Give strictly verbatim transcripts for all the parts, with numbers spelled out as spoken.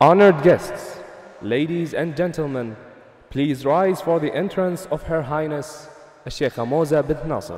Honored guests, ladies and gentlemen, please rise for the entrance of Her Highness Sheikh Moza bint Nasser.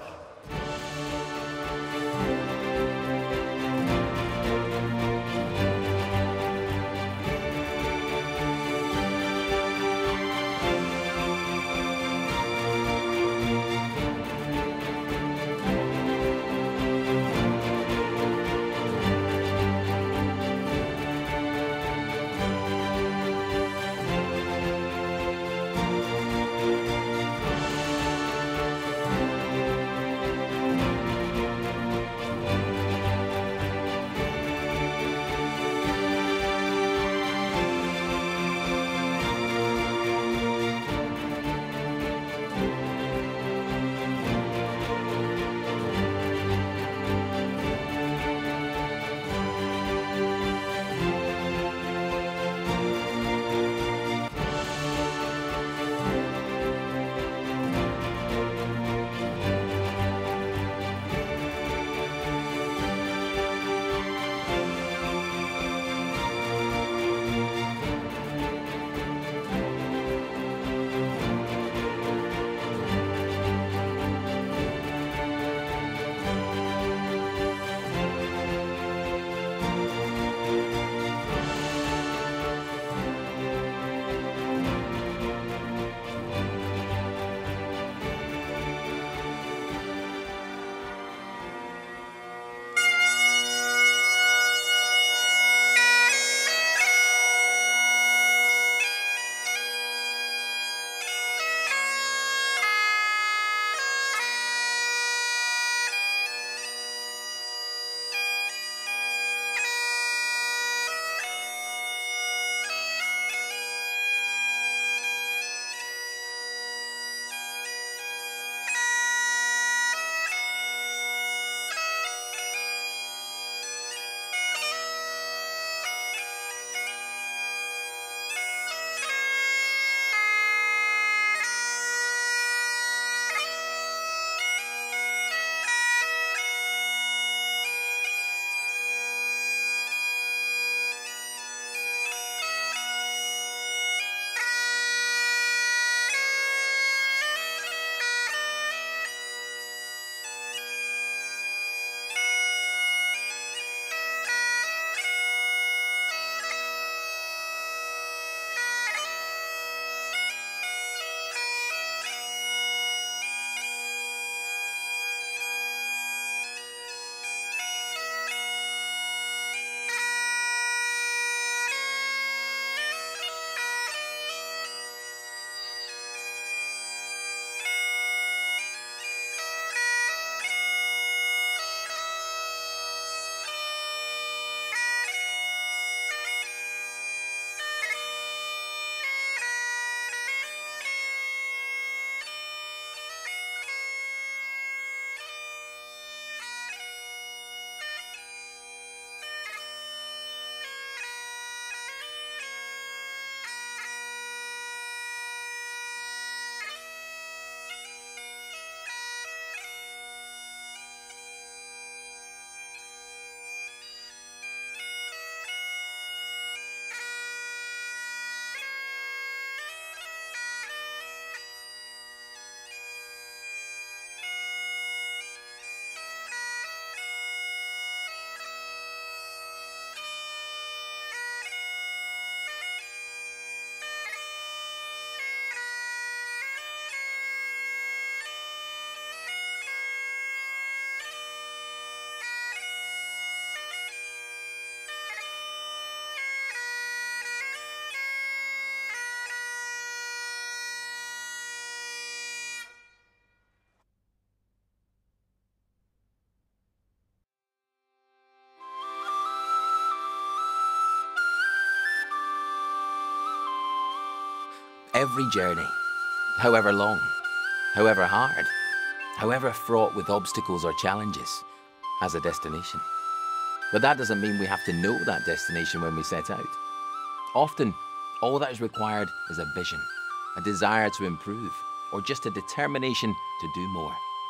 Every journey, however long, however hard, however fraught with obstacles or challenges, has a destination. But that doesn't mean we have to know that destination when we set out. Often, all that is required is a vision, a desire to improve, or just a determination to do more.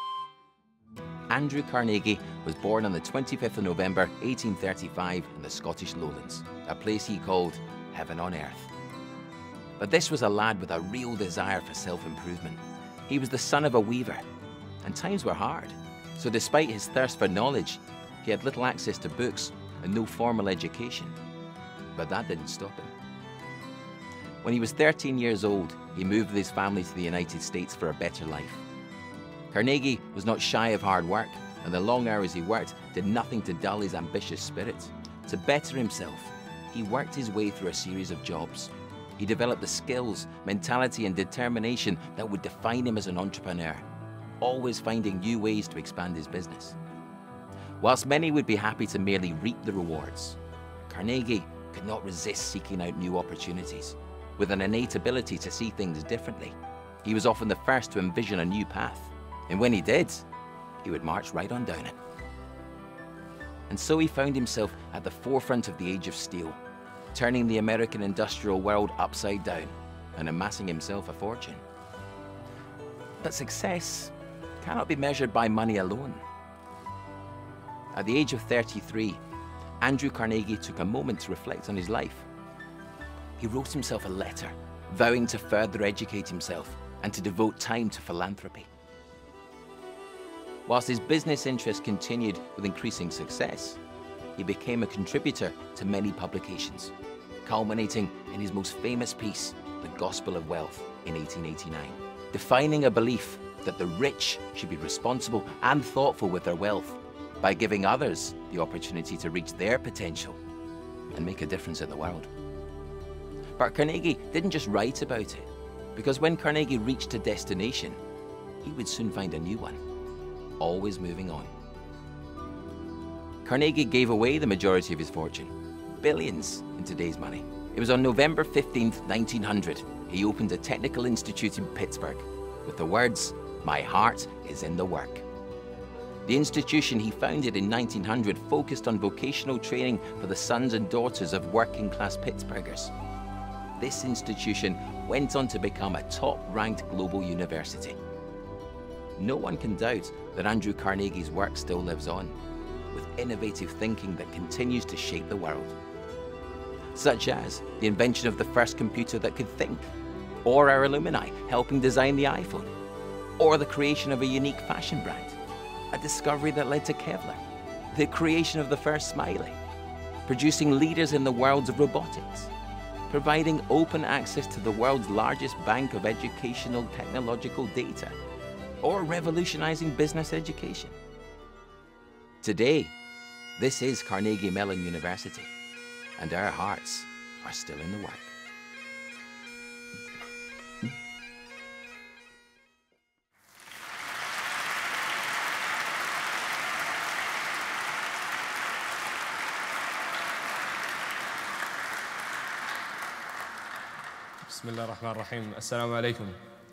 Andrew Carnegie was born on the twenty-fifth of November eighteen thirty-five in the Scottish Lowlands, a place he called heaven on earth. But this was a lad with a real desire for self-improvement. He was the son of a weaver, and times were hard. So despite his thirst for knowledge, he had little access to books and no formal education. But that didn't stop him. When he was thirteen years old, he moved with his family to the United States for a better life. Carnegie was not shy of hard work, and the long hours he worked did nothing to dull his ambitious spirit. To better himself, he worked his way through a series of jobs. He developed the skills, mentality, and determination that would define him as an entrepreneur, always finding new ways to expand his business. Whilst many would be happy to merely reap the rewards, Carnegie could not resist seeking out new opportunities. With an innate ability to see things differently, he was often the first to envision a new path. And when he did, he would march right on down it. And so he found himself at the forefront of the age of steel, turning the American industrial world upside down and amassing himself a fortune. But success cannot be measured by money alone. At the age of thirty-three, Andrew Carnegie took a moment to reflect on his life. He wrote himself a letter, vowing to further educate himself and to devote time to philanthropy. Whilst his business interests continued with increasing success, he became a contributor to many publications, culminating in his most famous piece, The Gospel of Wealth, in eighteen eighty-nine, defining a belief that the rich should be responsible and thoughtful with their wealth by giving others the opportunity to reach their potential and make a difference in the world. But Carnegie didn't just write about it, because when Carnegie reached a destination, he would soon find a new one, always moving on. Carnegie gave away the majority of his fortune, billions in today's money. It was on November fifteenth, nineteen hundred, he opened a technical institute in Pittsburgh with the words, "My heart is in the work." The institution he founded in nineteen hundred focused on vocational training for the sons and daughters of working-class Pittsburghers. This institution went on to become a top-ranked global university. No one can doubt that Andrew Carnegie's work still lives on, with innovative thinking that continues to shape the world. Such as the invention of the first computer that could think, or our alumni helping design the iPhone, or the creation of a unique fashion brand, a discovery that led to Kevlar, the creation of the first smiley, producing leaders in the worlds of robotics, providing open access to the world's largest bank of educational technological data, or revolutionizing business education. Today, this is Carnegie Mellon University, and our hearts are still in the work. Bismillah ar-Rahman ar-Rahim. Assalamu alaikum.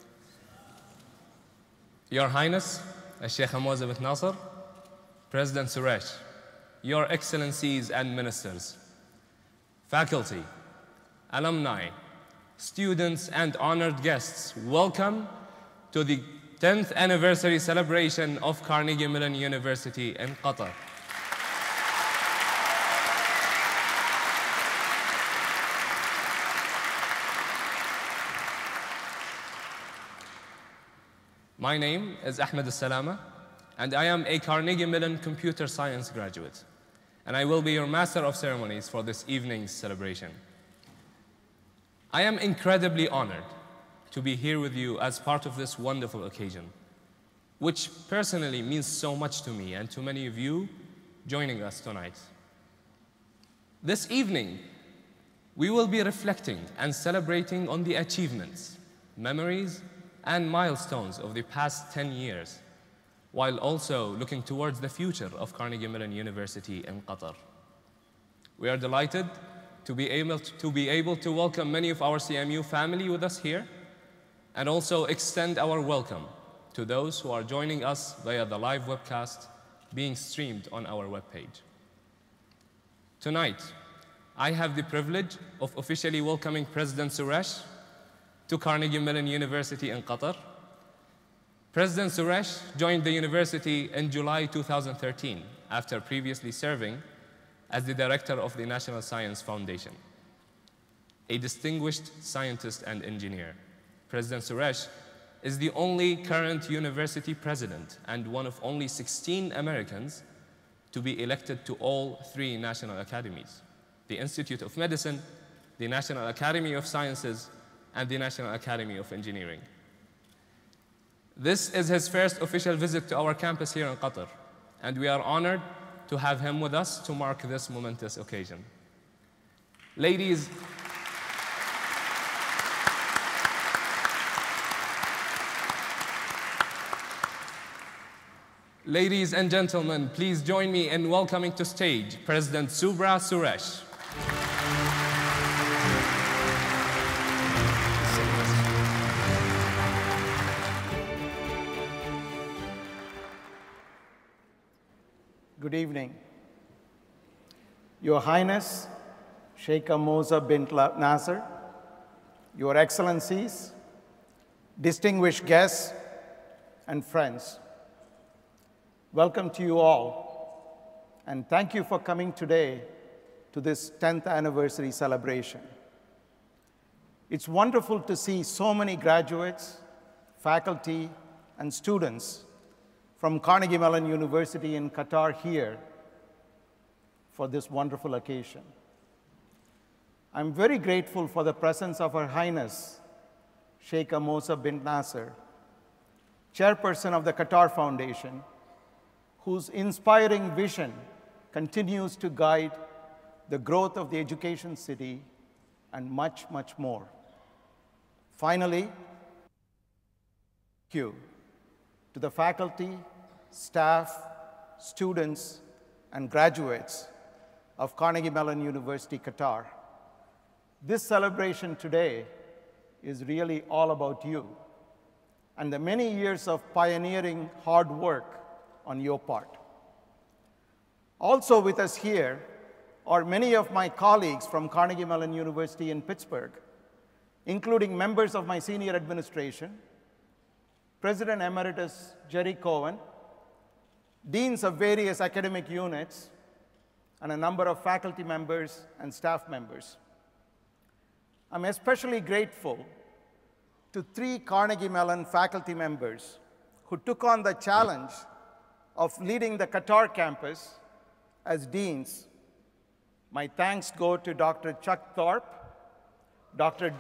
Your Highness, Sheikh Hamza bin Nasser, President Suresh, Your Excellencies and Ministers, faculty, alumni, students, and honored guests, welcome to the tenth anniversary celebration of Carnegie Mellon University in Qatar. My name is Ahmed Al-Salama, and I am a Carnegie Mellon Computer Science graduate, and I will be your Master of Ceremonies for this evening's celebration. I am incredibly honored to be here with you as part of this wonderful occasion, which personally means so much to me and to many of you joining us tonight. This evening, we will be reflecting and celebrating on the achievements, memories, and milestones of the past ten years, while also looking towards the future of Carnegie Mellon University in Qatar. We are delighted to be able to, to be able to welcome many of our C M U family with us here, and also extend our welcome to those who are joining us via the live webcast being streamed on our webpage. Tonight, I have the privilege of officially welcoming President Suresh to Carnegie Mellon University in Qatar. President Suresh joined the university in July two thousand thirteen after previously serving as the director of the National Science Foundation. a distinguished scientist and engineer. President Suresh is the only current university president and one of only sixteen Americans to be elected to all three national academies: the Institute of Medicine, the National Academy of Sciences, and the National Academy of Engineering. This is his first official visit to our campus here in Qatar, and we are honored to have him with us to mark this momentous occasion. Ladies, Ladies and gentlemen, please join me in welcoming to stage President Subra Suresh. Good evening. Your Highness, Sheikh Moza bint Nasser, Your Excellencies, distinguished guests, and friends. Welcome to you all, and thank you for coming today to this tenth anniversary celebration. It's wonderful to see so many graduates, faculty, and students from Carnegie Mellon University in Qatar here for this wonderful occasion. I'm very grateful for the presence of Her Highness, Sheikh Moza bint Nasser, chairperson of the Qatar Foundation, whose inspiring vision continues to guide the growth of the education city and much, much more. Finally, thank you to the faculty, staff, students, and graduates of Carnegie Mellon University, Qatar. This celebration today is really all about you and the many years of pioneering hard work on your part. Also with us here are many of my colleagues from Carnegie Mellon University in Pittsburgh, including members of my senior administration, President Emeritus Jerry Cohen, deans of various academic units, and a number of faculty members and staff members. I'm especially grateful to three Carnegie Mellon faculty members who took on the challenge of leading the Qatar campus as deans. My thanks go to Doctor Chuck Thorpe, Doctor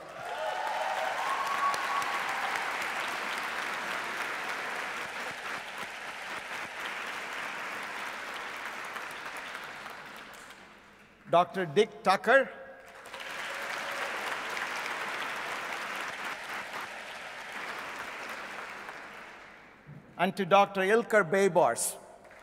Doctor Dick Tucker, and to Doctor Ilker Baybars.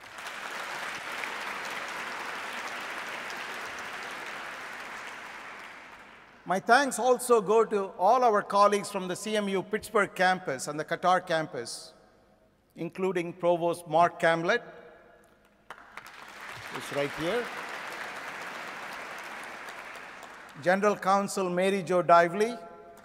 My thanks also go to all our colleagues from the C M U Pittsburgh campus and the Qatar campus, including Provost Mark Camlett, who's right here, General Counsel Mary Jo Dively,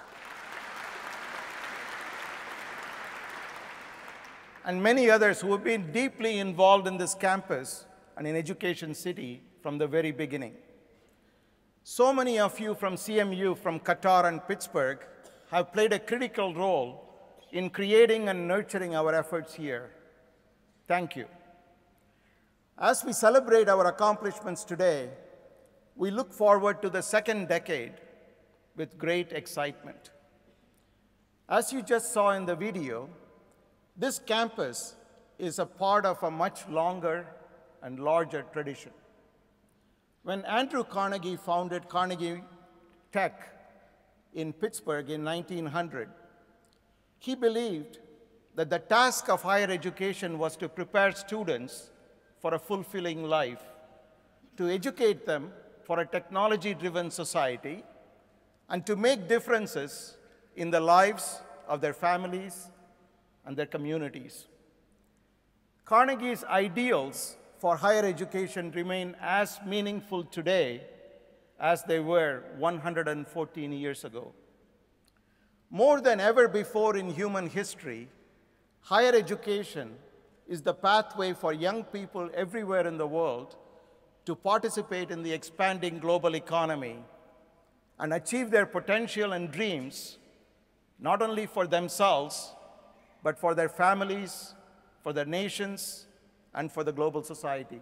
and many others who have been deeply involved in this campus and in Education City from the very beginning. So many of you from C M U, from Qatar and Pittsburgh, have played a critical role in creating and nurturing our efforts here. Thank you. As we celebrate our accomplishments today, we look forward to the second decade with great excitement. As you just saw in the video, this campus is a part of a much longer and larger tradition. When Andrew Carnegie founded Carnegie Tech in Pittsburgh in nineteen hundred, he believed that the task of higher education was to prepare students for a fulfilling life, to educate them for a technology-driven society, and to make differences in the lives of their families and their communities. Carnegie's ideals for higher education remain as meaningful today as they were one hundred fourteen years ago. More than ever before in human history, higher education is the pathway for young people everywhere in the world to participate in the expanding global economy and achieve their potential and dreams, not only for themselves, but for their families, for their nations, and for the global society.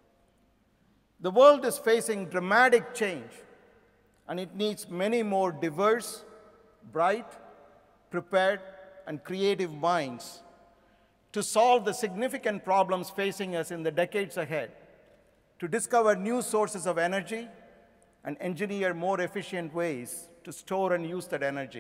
The world is facing dramatic change, and it needs many more diverse, bright, prepared, and creative minds to solve the significant problems facing us in the decades ahead, to discover new sources of energy and engineer more efficient ways to store and use that energy,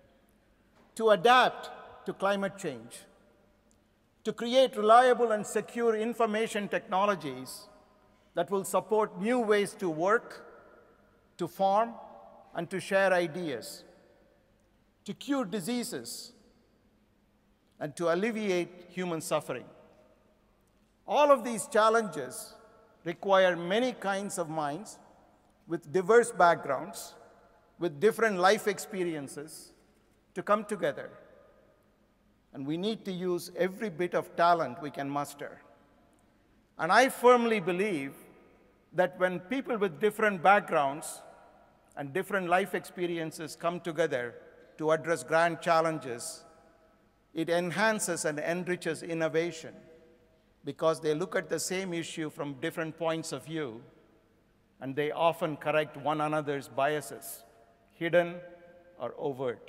to adapt to climate change, to create reliable and secure information technologies that will support new ways to work, to farm, and to share ideas, to cure diseases, and to alleviate human suffering. All of these challenges require many kinds of minds with diverse backgrounds, with different life experiences to come together. And we need to use every bit of talent we can muster. And I firmly believe that when people with different backgrounds and different life experiences come together to address grand challenges, it enhances and enriches innovation because they look at the same issue from different points of view, and they often correct one another's biases, hidden or overt.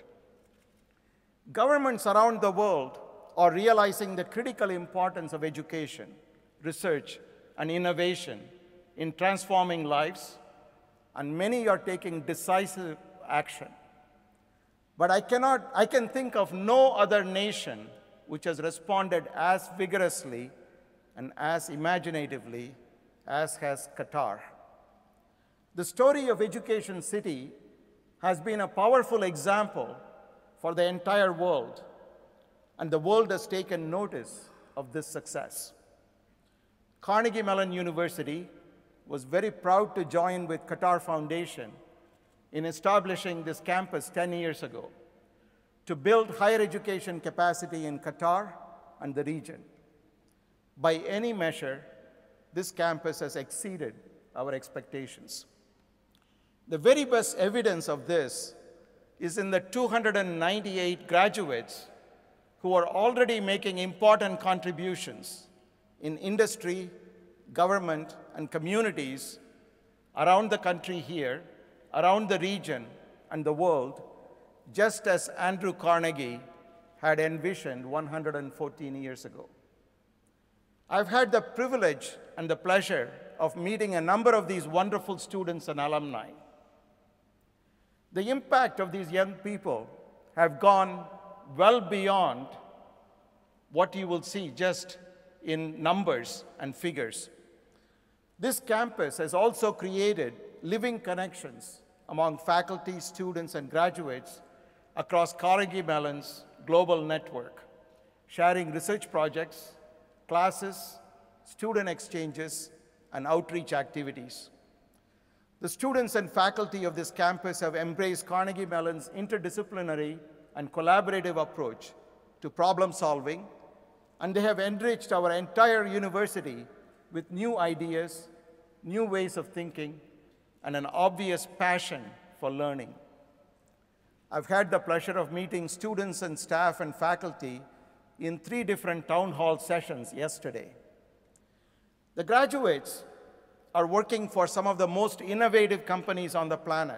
Governments around the world are realizing the critical importance of education, research, and innovation in transforming lives, and many are taking decisive action. But I cannot, I can think of no other nation which has responded as vigorously and as imaginatively as has Qatar. The story of Education City has been a powerful example for the entire world, and the world has taken notice of this success. Carnegie Mellon University was very proud to join with Qatar Foundation in establishing this campus ten years ago to build higher education capacity in Qatar and the region. By any measure, this campus has exceeded our expectations. The very best evidence of this is in the two hundred ninety-eight graduates who are already making important contributions in industry, government, and communities around the country here, around the region, and the world, just as Andrew Carnegie had envisioned one hundred fourteen years ago. I've had the privilege and the pleasure of meeting a number of these wonderful students and alumni. The impact of these young people have gone well beyond what you will see just in numbers and figures. This campus has also created living connections among faculty, students, and graduates across Carnegie Mellon's global network, sharing research projects, classes, student exchanges, and outreach activities. The students and faculty of this campus have embraced Carnegie Mellon's interdisciplinary and collaborative approach to problem solving, and they have enriched our entire university with new ideas, new ways of thinking, and an obvious passion for learning. I've had the pleasure of meeting students and staff and faculty in three different town hall sessions yesterday. The graduates are working for some of the most innovative companies on the planet,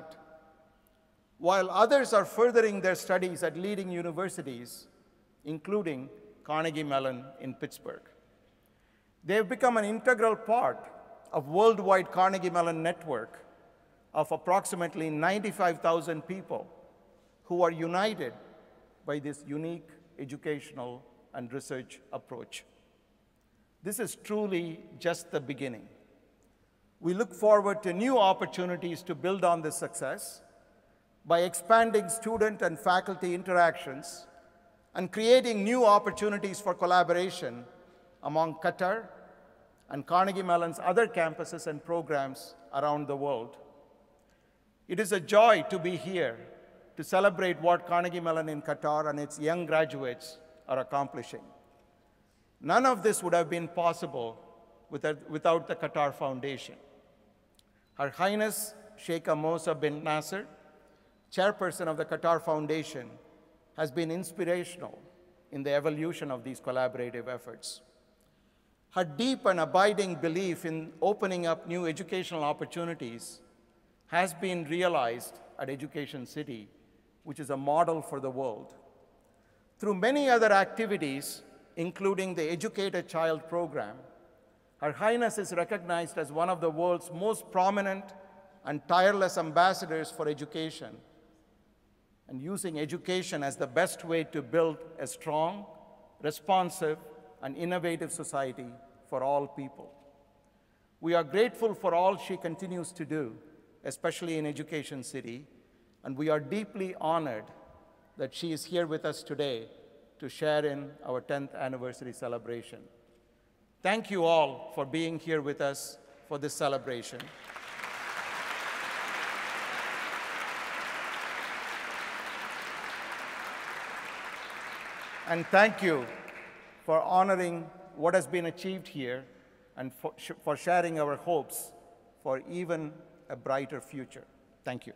while others are furthering their studies at leading universities, including Carnegie Mellon in Pittsburgh. They have become an integral part of worldwide Carnegie Mellon network of approximately ninety-five thousand people who are united by this unique educational and research approach. This is truly just the beginning. We look forward to new opportunities to build on this success by expanding student and faculty interactions and creating new opportunities for collaboration among Qatar and Carnegie Mellon's other campuses and programs around the world. It is a joy to be here to celebrate what Carnegie Mellon in Qatar and its young graduates are accomplishing. None of this would have been possible without the Qatar Foundation. Her Highness Sheikh Mosa bin Nasser, chairperson of the Qatar Foundation, has been inspirational in the evolution of these collaborative efforts. Her deep and abiding belief in opening up new educational opportunities has been realized at Education City, which is a model for the world. Through many other activities, including the Educate a Child program, Her Highness is recognized as one of the world's most prominent and tireless ambassadors for education, and using education as the best way to build a strong, responsive, and innovative society for all people. We are grateful for all she continues to do, especially in Education City, and we are deeply honored that she is here with us today to share in our tenth anniversary celebration. Thank you all for being here with us for this celebration. And thank you for honoring what has been achieved here and for, sh for sharing our hopes for even a brighter future. Thank you.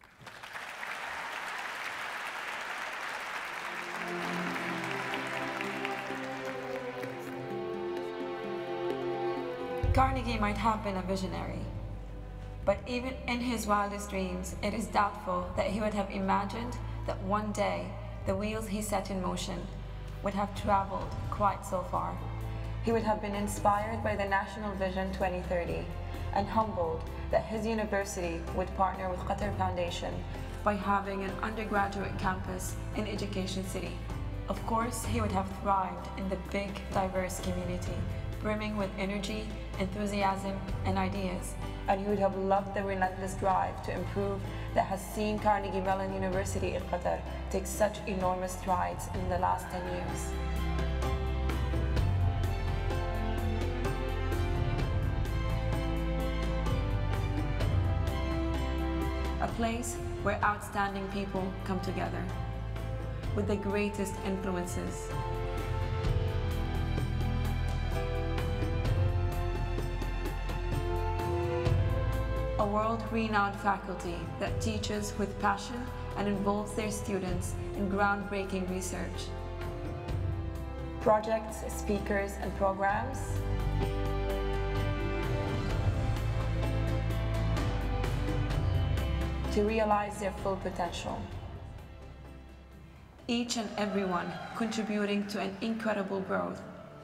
Carnegie might have been a visionary, but even in his wildest dreams, it is doubtful that he would have imagined that one day the wheels he set in motion would have traveled quite so far. He would have been inspired by the National Vision twenty thirty and humbled that his university would partner with Qatar Foundation by having an undergraduate campus in Education City. Of course, he would have thrived in the big, diverse community, brimming with energy, enthusiasm, and ideas. And he would have loved the relentless drive to improve that has seen Carnegie Mellon University in Qatar take such enormous strides in the last ten years. A place where outstanding people come together with the greatest influences. A world-renowned faculty that teaches with passion and involves their students in groundbreaking research. Projects, speakers, and programs. To realize their full potential. Each and everyone contributing to an incredible growth.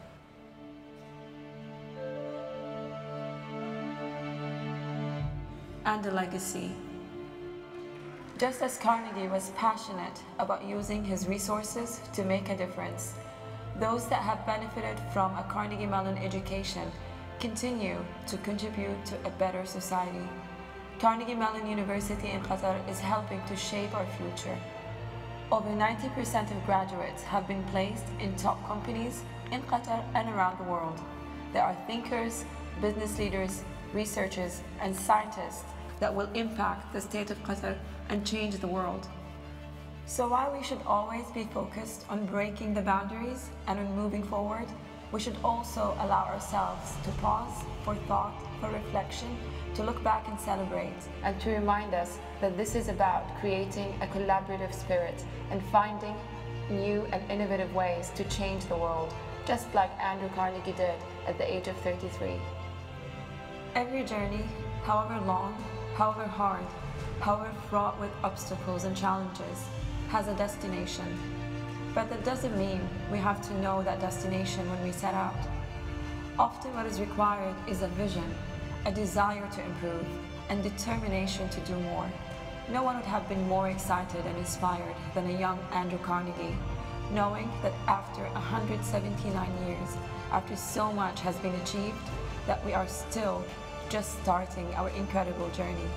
And a legacy. Just as Carnegie was passionate about using his resources to make a difference, those that have benefited from a Carnegie Mellon education continue to contribute to a better society. Carnegie Mellon University in Qatar is helping to shape our future. Over ninety percent of graduates have been placed in top companies in Qatar and around the world. There are thinkers, business leaders, researchers, and scientists that will impact the state of Qatar and change the world. So while we should always be focused on breaking the boundaries and on moving forward, we should also allow ourselves to pause for thought, for reflection, to look back and celebrate, and to remind us that this is about creating a collaborative spirit and finding new and innovative ways to change the world, just like Andrew Carnegie did at the age of thirty-three. Every journey, however long, however hard, however fraught with obstacles and challenges, has a destination. But that doesn't mean we have to know that destination when we set out. Often what is required is a vision, a desire to improve, and determination to do more. No one would have been more excited and inspired than a young Andrew Carnegie, knowing that after one hundred seventy-nine years, after so much has been achieved, that we are still just starting our incredible journey.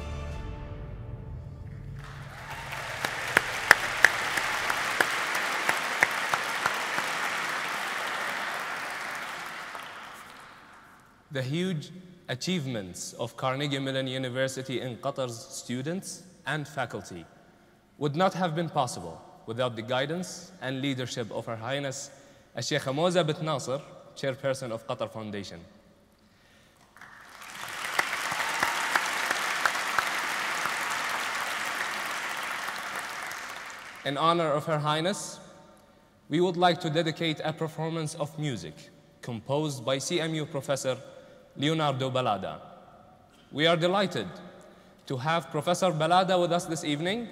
The huge achievements of Carnegie Mellon University in Qatar's students and faculty would not have been possible without the guidance and leadership of Her Highness Sheikh Moza bint Nasser, Chairperson of Qatar Foundation. in honor of Her Highness, we would like to dedicate a performance of music composed by C M U Professor Leonardo Balada. We are delighted to have Professor Balada with us this evening.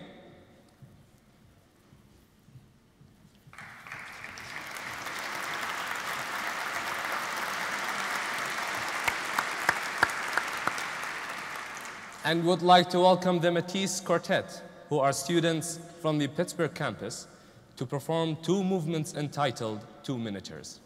And would like to welcome the Matisse Quartet, who are students from the Pittsburgh campus, to perform two movements entitled Two Miniatures.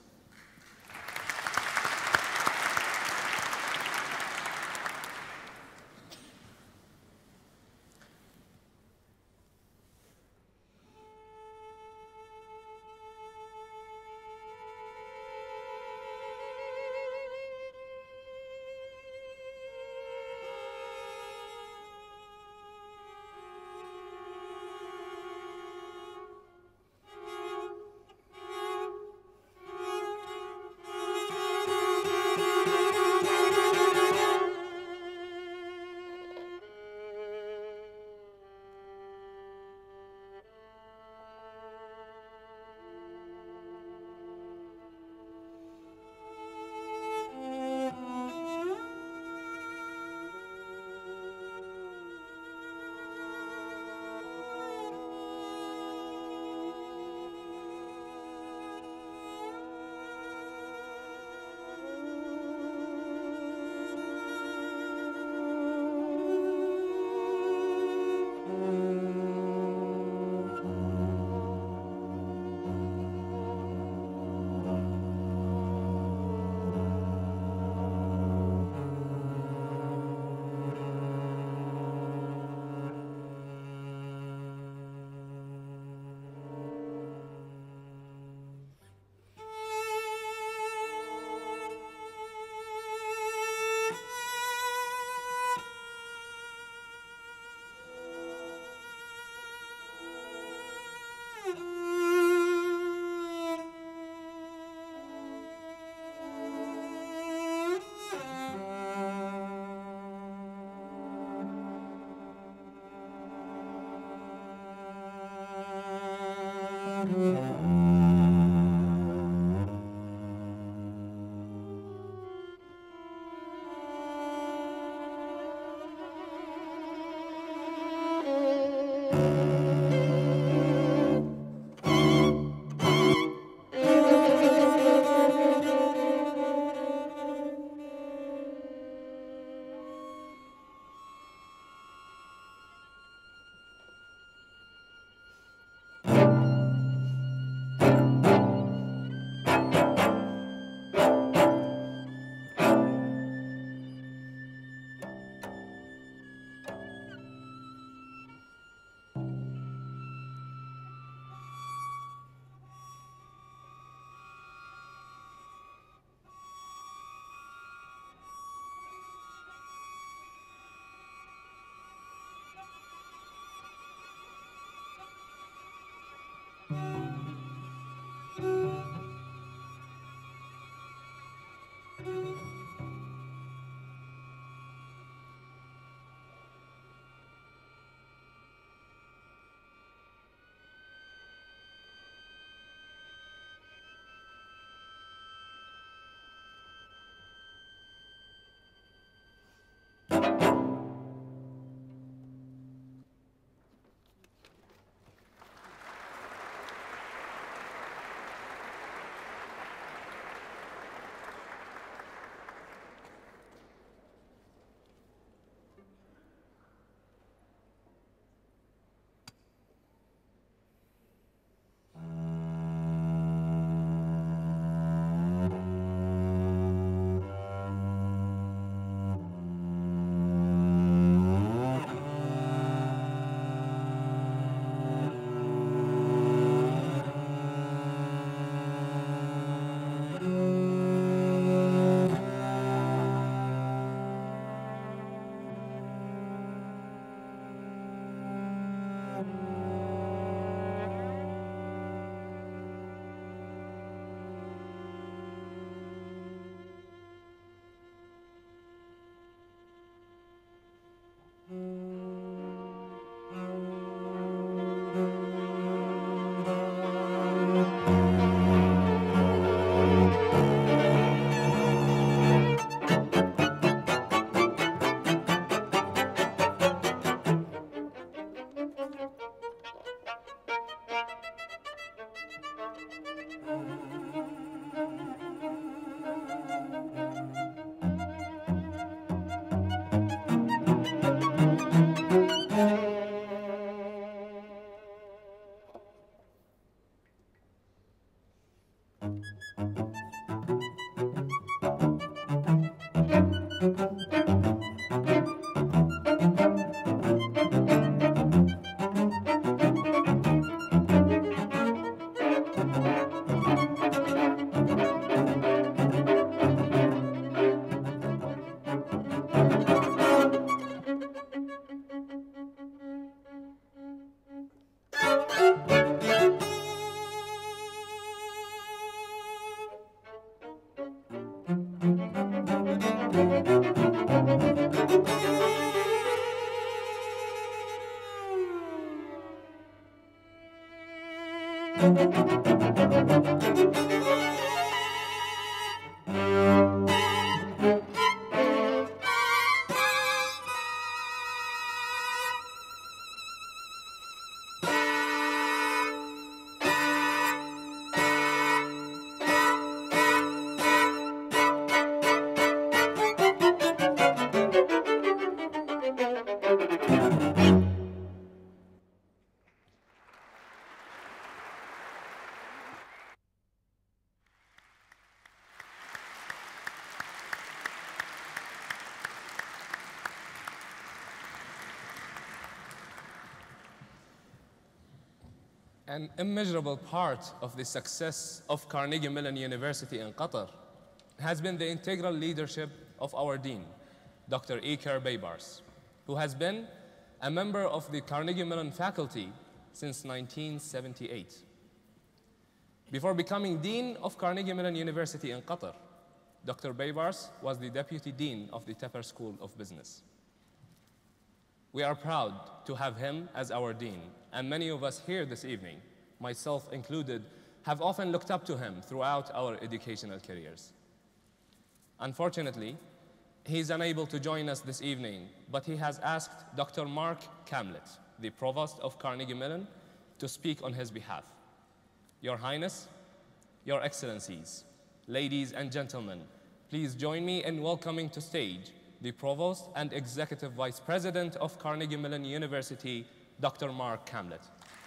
An immeasurable part of the success of Carnegie Mellon University in Qatar has been the integral leadership of our dean, Doctor Iker Beybars, who has been a member of the Carnegie Mellon faculty since nineteen seventy-eight. Before becoming dean of Carnegie Mellon University in Qatar, Doctor Beybars was the deputy dean of the Tepper School of Business. We are proud to have him as our dean, and many of us here this evening, myself included, have often looked up to him throughout our educational careers. Unfortunately, he is unable to join us this evening, but he has asked Doctor Mark Kamlet, the provost of Carnegie Mellon, to speak on his behalf. Your Highness, Your Excellencies, ladies and gentlemen, please join me in welcoming to stage the Provost and Executive Vice President of Carnegie Mellon University, Doctor Mark Kamlet.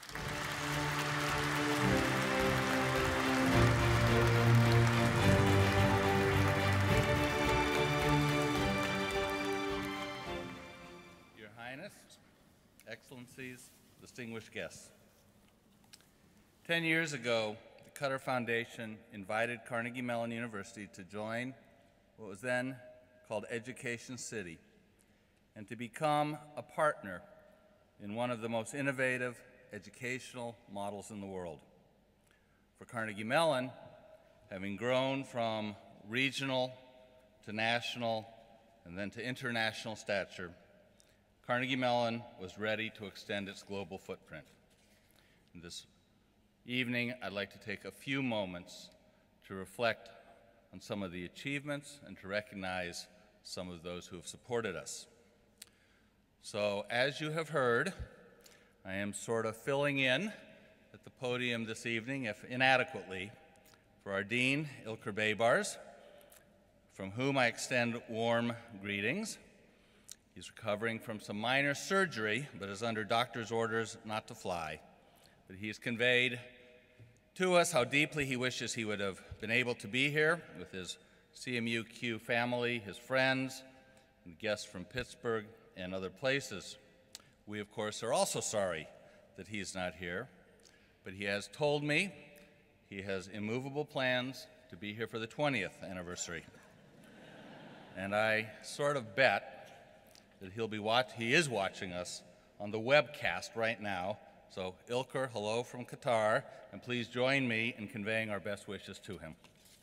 Your Highness, Excellencies, distinguished guests. Ten years ago, the Qatar Foundation invited Carnegie Mellon University to join what was then called Education City, and to become a partner in one of the most innovative educational models in the world. For Carnegie Mellon, having grown from regional to national and then to international stature, Carnegie Mellon was ready to extend its global footprint. And this evening, I'd like to take a few moments to reflect on some of the achievements and to recognize some of those who have supported us. So, as you have heard, I am sort of filling in at the podium this evening, if inadequately, for our Dean, Ilker Beybars, from whom I extend warm greetings. He's recovering from some minor surgery, but is under doctor's orders not to fly. But he's conveyed to us how deeply he wishes he would have been able to be here with his C M U Q family, his friends, and guests from Pittsburgh and other places. We, of course, are also sorry that he's not here, but he has told me he has immovable plans to be here for the twentieth anniversary. And I sort of bet that he'll be watch he is watching us on the webcast right now. So, Ilker, hello from Qatar, and please join me in conveying our best wishes to him.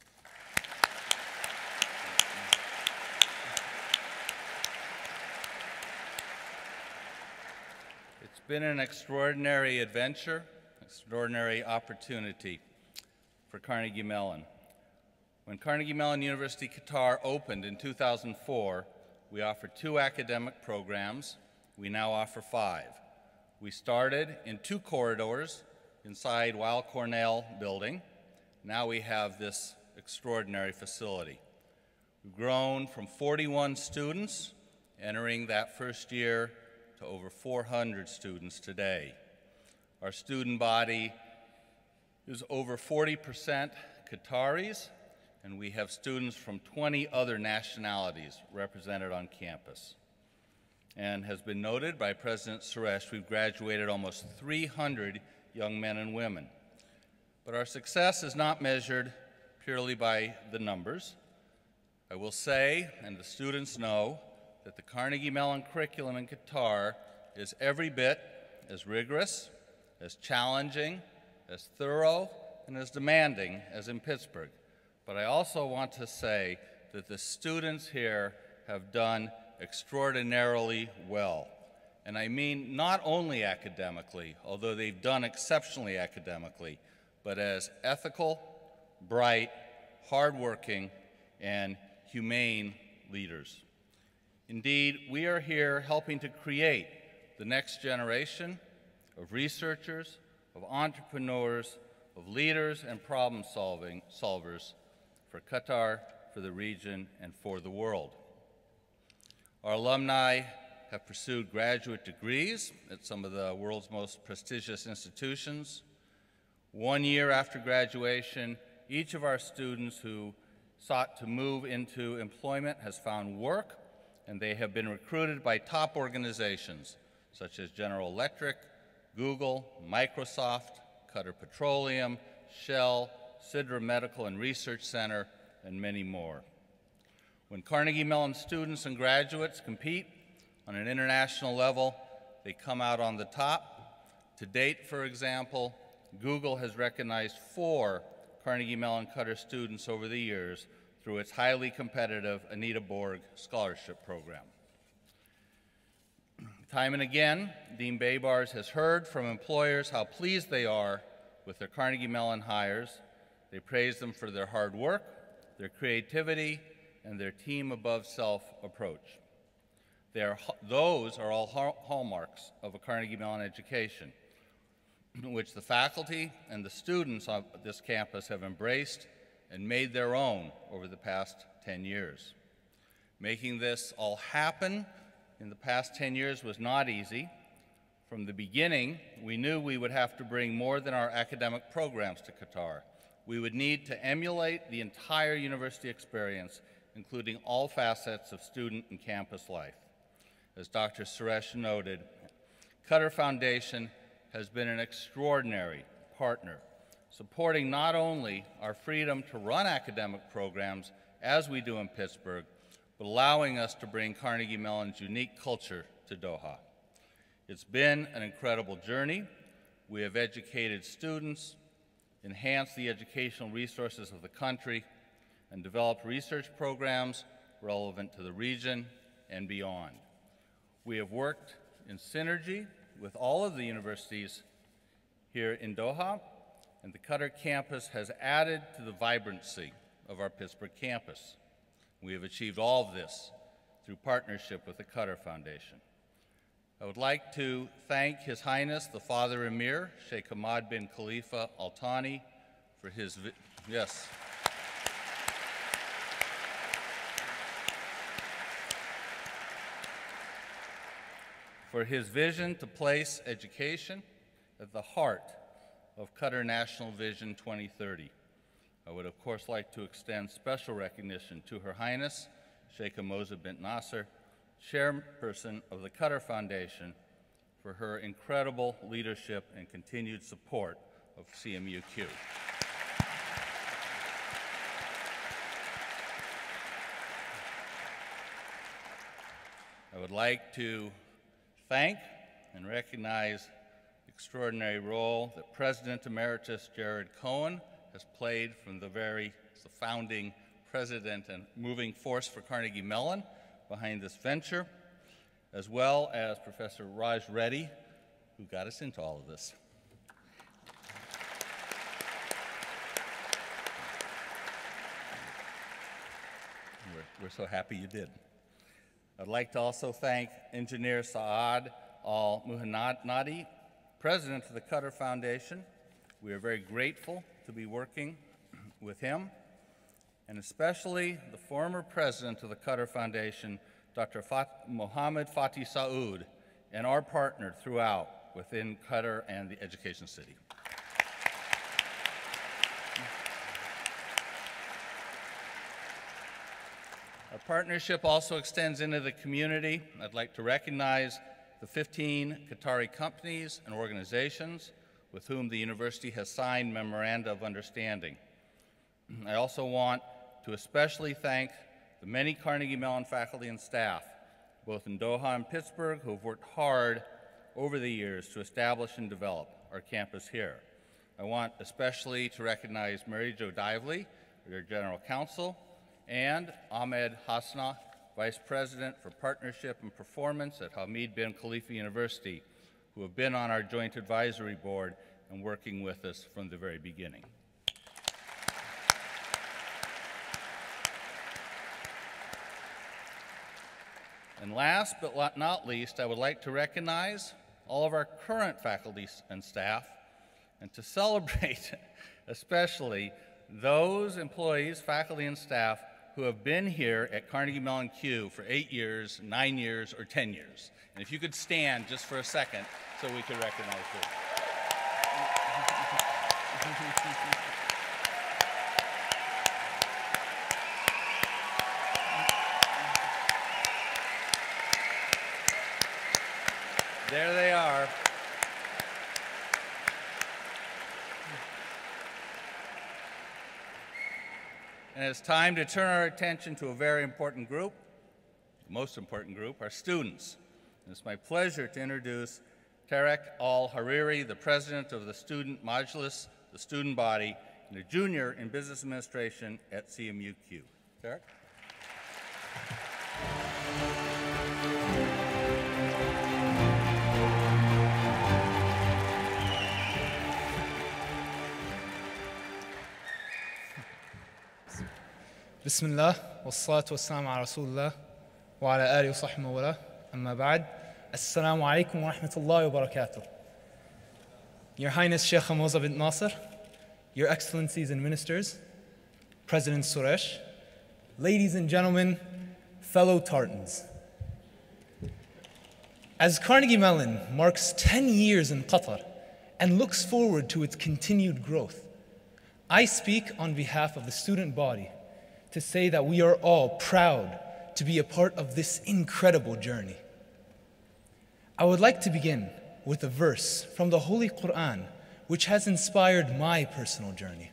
It's been an extraordinary adventure, extraordinary opportunity for Carnegie Mellon. When Carnegie Mellon University Qatar opened in two thousand four, we offered two academic programs. We now offer five. We started in two corridors inside Weill Cornell building. Now we have this extraordinary facility. We've grown from forty-one students entering that first year to over four hundred students today. Our student body is over forty percent Qataris, and we have students from twenty other nationalities represented on campus. And has been noted by President Suresh, we've graduated almost three hundred young men and women. But our success is not measured purely by the numbers. I will say, and the students know, that the Carnegie Mellon curriculum in Qatar is every bit as rigorous, as challenging, as thorough, and as demanding as in Pittsburgh. But I also want to say that the students here have done extraordinarily well. And I mean not only academically, although they've done exceptionally academically, but as ethical, bright, hardworking, and humane leaders. Indeed, we are here helping to create the next generation of researchers, of entrepreneurs, of leaders and problem solving solvers for Qatar, for the region, and for the world. Our alumni have pursued graduate degrees at some of the world's most prestigious institutions. One year after graduation, each of our students who sought to move into employment has found work, and they have been recruited by top organizations such as General Electric, Google, Microsoft, Qatar Petroleum, Shell, Sidra Medical and Research Center, and many more. When Carnegie Mellon students and graduates compete on an international level, they come out on the top. To date, for example, Google has recognized four Carnegie Mellon Qatar students over the years through its highly competitive Anita Borg Scholarship Program. Time and again, Dean Baybars has heard from employers how pleased they are with their Carnegie Mellon hires. They praise them for their hard work, their creativity, and their team above self approach. They are, those are all hallmarks of a Carnegie Mellon education, which the faculty and the students on this campus have embraced and made their own over the past ten years. Making this all happen in the past ten years was not easy. From the beginning, we knew we would have to bring more than our academic programs to Qatar. We would need to emulate the entire university experience, including all facets of student and campus life. As Doctor Suresh noted, Qatar Foundation has been an extraordinary partner, supporting not only our freedom to run academic programs as we do in Pittsburgh, but allowing us to bring Carnegie Mellon's unique culture to Doha. It's been an incredible journey. We have educated students, enhanced the educational resources of the country, and developed research programs relevant to the region and beyond. We have worked in synergy with all of the universities here in Doha, and the Qatar campus has added to the vibrancy of our Pittsburgh campus. We have achieved all of this through partnership with the Qatar Foundation. I would like to thank His Highness the Father Emir, Sheikh Hamad bin Khalifa Al Thani, for his, vi yes. for his vision to place education at the heart of Qatar National Vision twenty thirty. I would, of course, like to extend special recognition to Her Highness, Sheikh Moza bint Nasser, chairperson of the Qatar Foundation, for her incredible leadership and continued support of C M U Q. I would like to thank and recognize the extraordinary role that President Emeritus Jared Cohen has played from the very the founding president and moving force for Carnegie Mellon behind this venture, as well as Professor Raj Reddy, who got us into all of this. We're, we're so happy you did. I'd like to also thank Engineer Saad Al-Muhannadi, President of the Qatar Foundation. We are very grateful to be working with him, and especially the former President of the Qatar Foundation, Doctor Fat Mohammed Fatih Saud, and our partner throughout within Qatar and the Education City. Our partnership also extends into the community. I'd like to recognize the fifteen Qatari companies and organizations with whom the university has signed memoranda of understanding. I also want to especially thank the many Carnegie Mellon faculty and staff, both in Doha and Pittsburgh, who have worked hard over the years to establish and develop our campus here. I want especially to recognize Mary Jo Dively, your General Counsel, and Ahmed Hasna, Vice President for Partnership and Performance at Hamad bin Khalifa University, who have been on our joint advisory board and working with us from the very beginning. And last but not least, I would like to recognize all of our current faculty and staff, and to celebrate especially those employees, faculty, and staff who have been here at Carnegie Mellon Q for eight years, nine years, or ten years. And if you could stand just for a second so we could recognize you. There they are. And it's time to turn our attention to a very important group, the most important group, our students. And it's my pleasure to introduce Tarek Al-Hariri, the president of the Student Majlis, the student body, and a junior in business administration at C M U Q. Tarek? بسم الله والصلاة والسلام على رسول الله وعلى آله وصحبه وله أما بعد السلام عليكم ورحمة الله وبركاته. Your Highness Sheikh Hamza bin Nasser, Your Excellencies and Ministers, President Suresh, ladies and gentlemen, fellow Tartans. As Carnegie Mellon marks ten years in Qatar and looks forward to its continued growth, I speak on behalf of the student body to say that we are all proud to be a part of this incredible journey. I would like to begin with a verse from the Holy Quran, which has inspired my personal journey.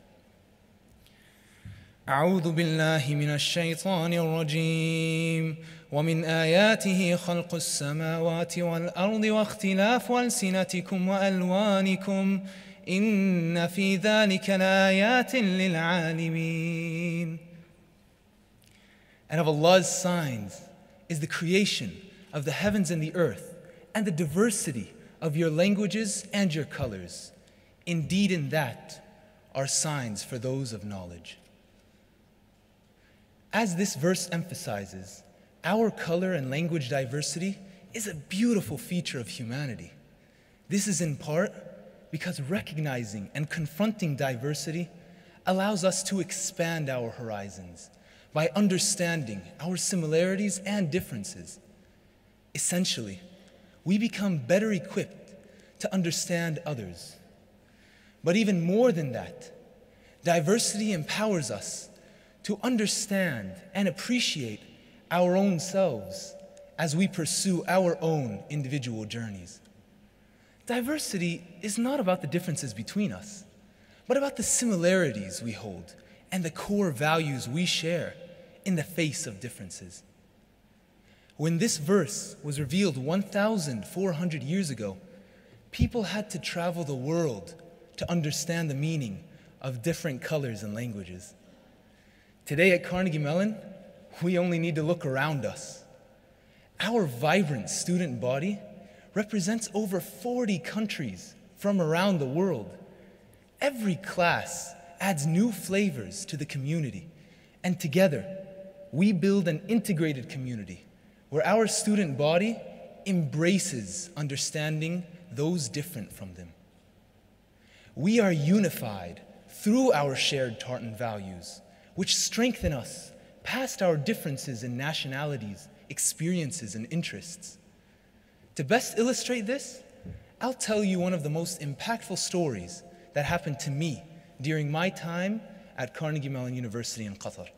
أعوذ بالله من الشيطان الرجيم ومن آياته خلق السماوات والأرض واختلاف ألسنتكم وألوانكم إن في ذلك لآيات للعالمين. And of Allah's signs is the creation of the heavens and the earth and the diversity of your languages and your colors. Indeed, in that are signs for those of knowledge. As this verse emphasizes, our color and language diversity is a beautiful feature of humanity. This is in part because recognizing and confronting diversity allows us to expand our horizons by understanding our similarities and differences. Essentially, we become better equipped to understand others. But even more than that, diversity empowers us to understand and appreciate our own selves as we pursue our own individual journeys. Diversity is not about the differences between us, but about the similarities we hold and the core values we share in the face of differences. When this verse was revealed one thousand four hundred years ago, people had to travel the world to understand the meaning of different colors and languages. Today at Carnegie Mellon, we only need to look around us. Our vibrant student body represents over forty countries from around the world. Every class adds new flavors to the community, and together, we build an integrated community where our student body embraces understanding those different from them. We are unified through our shared Tartan values, which strengthen us past our differences in nationalities, experiences, and interests. To best illustrate this, I'll tell you one of the most impactful stories that happened to me during my time at Carnegie Mellon University in Qatar.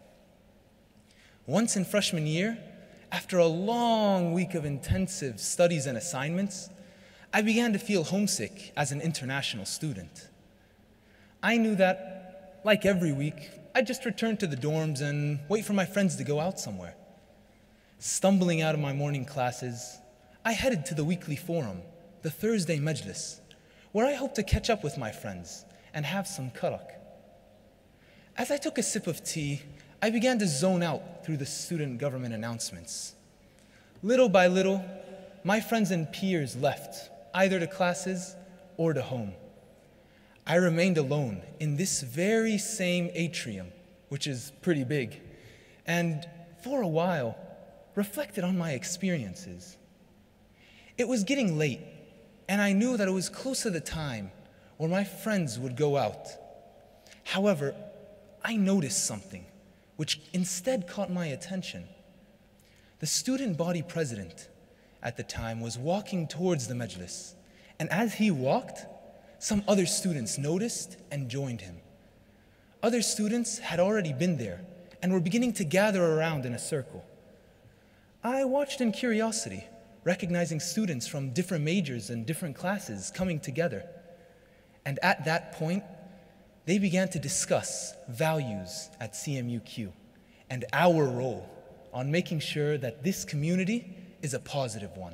Once in freshman year, after a long week of intensive studies and assignments, I began to feel homesick as an international student. I knew that, like every week, I'd just return to the dorms and wait for my friends to go out somewhere. Stumbling out of my morning classes, I headed to the weekly forum, the Thursday Majlis, where I hoped to catch up with my friends and have some karak. As I took a sip of tea, I began to zone out through the student government announcements. Little by little, my friends and peers left, either to classes or to home. I remained alone in this very same atrium, which is pretty big, and for a while, reflected on my experiences. It was getting late, and I knew that it was close to the time where my friends would go out. However, I noticed something which instead caught my attention. The student body president at the time was walking towards the majlis, and as he walked, some other students noticed and joined him. Other students had already been there and were beginning to gather around in a circle. I watched in curiosity, recognizing students from different majors and different classes coming together. And at that point, they began to discuss values at C M U Q and our role on making sure that this community is a positive one.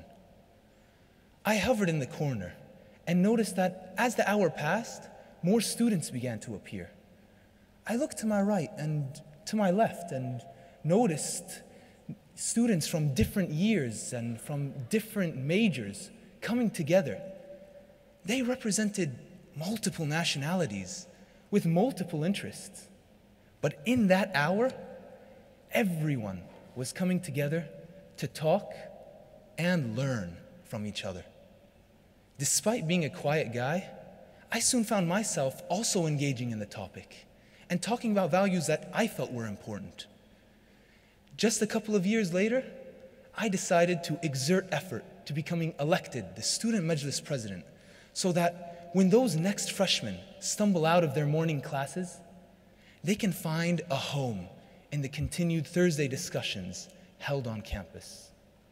I hovered in the corner and noticed that as the hour passed, more students began to appear. I looked to my right and to my left and noticed students from different years and from different majors coming together. They represented multiple nationalities with multiple interests. But in that hour, everyone was coming together to talk and learn from each other. Despite being a quiet guy, I soon found myself also engaging in the topic and talking about values that I felt were important. Just a couple of years later, I decided to exert effort to becoming elected the student majlis president so that when those next freshmen stumble out of their morning classes, they can find a home in the continued Thursday discussions held on campus.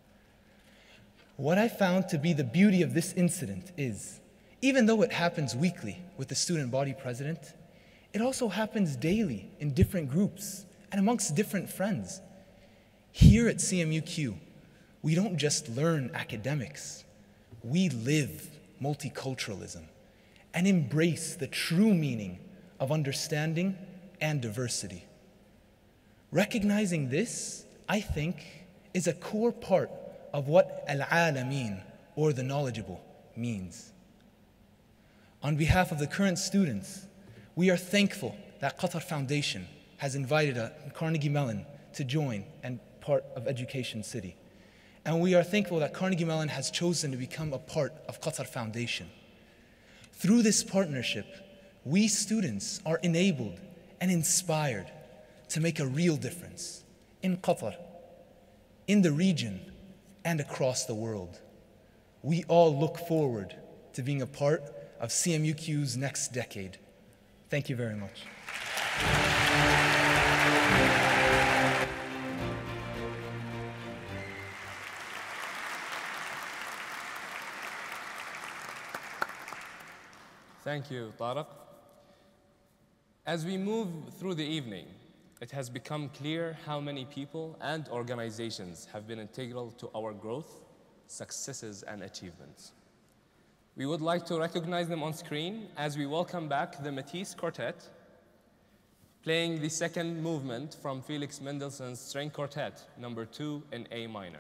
What I found to be the beauty of this incident is, even though it happens weekly with the student body president, it also happens daily in different groups and amongst different friends. Here at C M U Q, we don't just learn academics, we live multiculturalism and embrace the true meaning of understanding and diversity. Recognizing this, I think, is a core part of what al-alamin, or the knowledgeable, means. On behalf of the current students, we are thankful that Qatar Foundation has invited a Carnegie Mellon to join and part of Education City. And we are thankful that Carnegie Mellon has chosen to become a part of Qatar Foundation. Through this partnership, we students are enabled and inspired to make a real difference in Qatar, in the region, and across the world. We all look forward to being a part of C M U Q's next decade. Thank you very much. Thank you, Tariq. As we move through the evening, it has become clear how many people and organizations have been integral to our growth, successes, and achievements. We would like to recognize them on screen as we welcome back the Matisse Quartet, playing the second movement from Felix Mendelssohn's String Quartet, number two in A minor.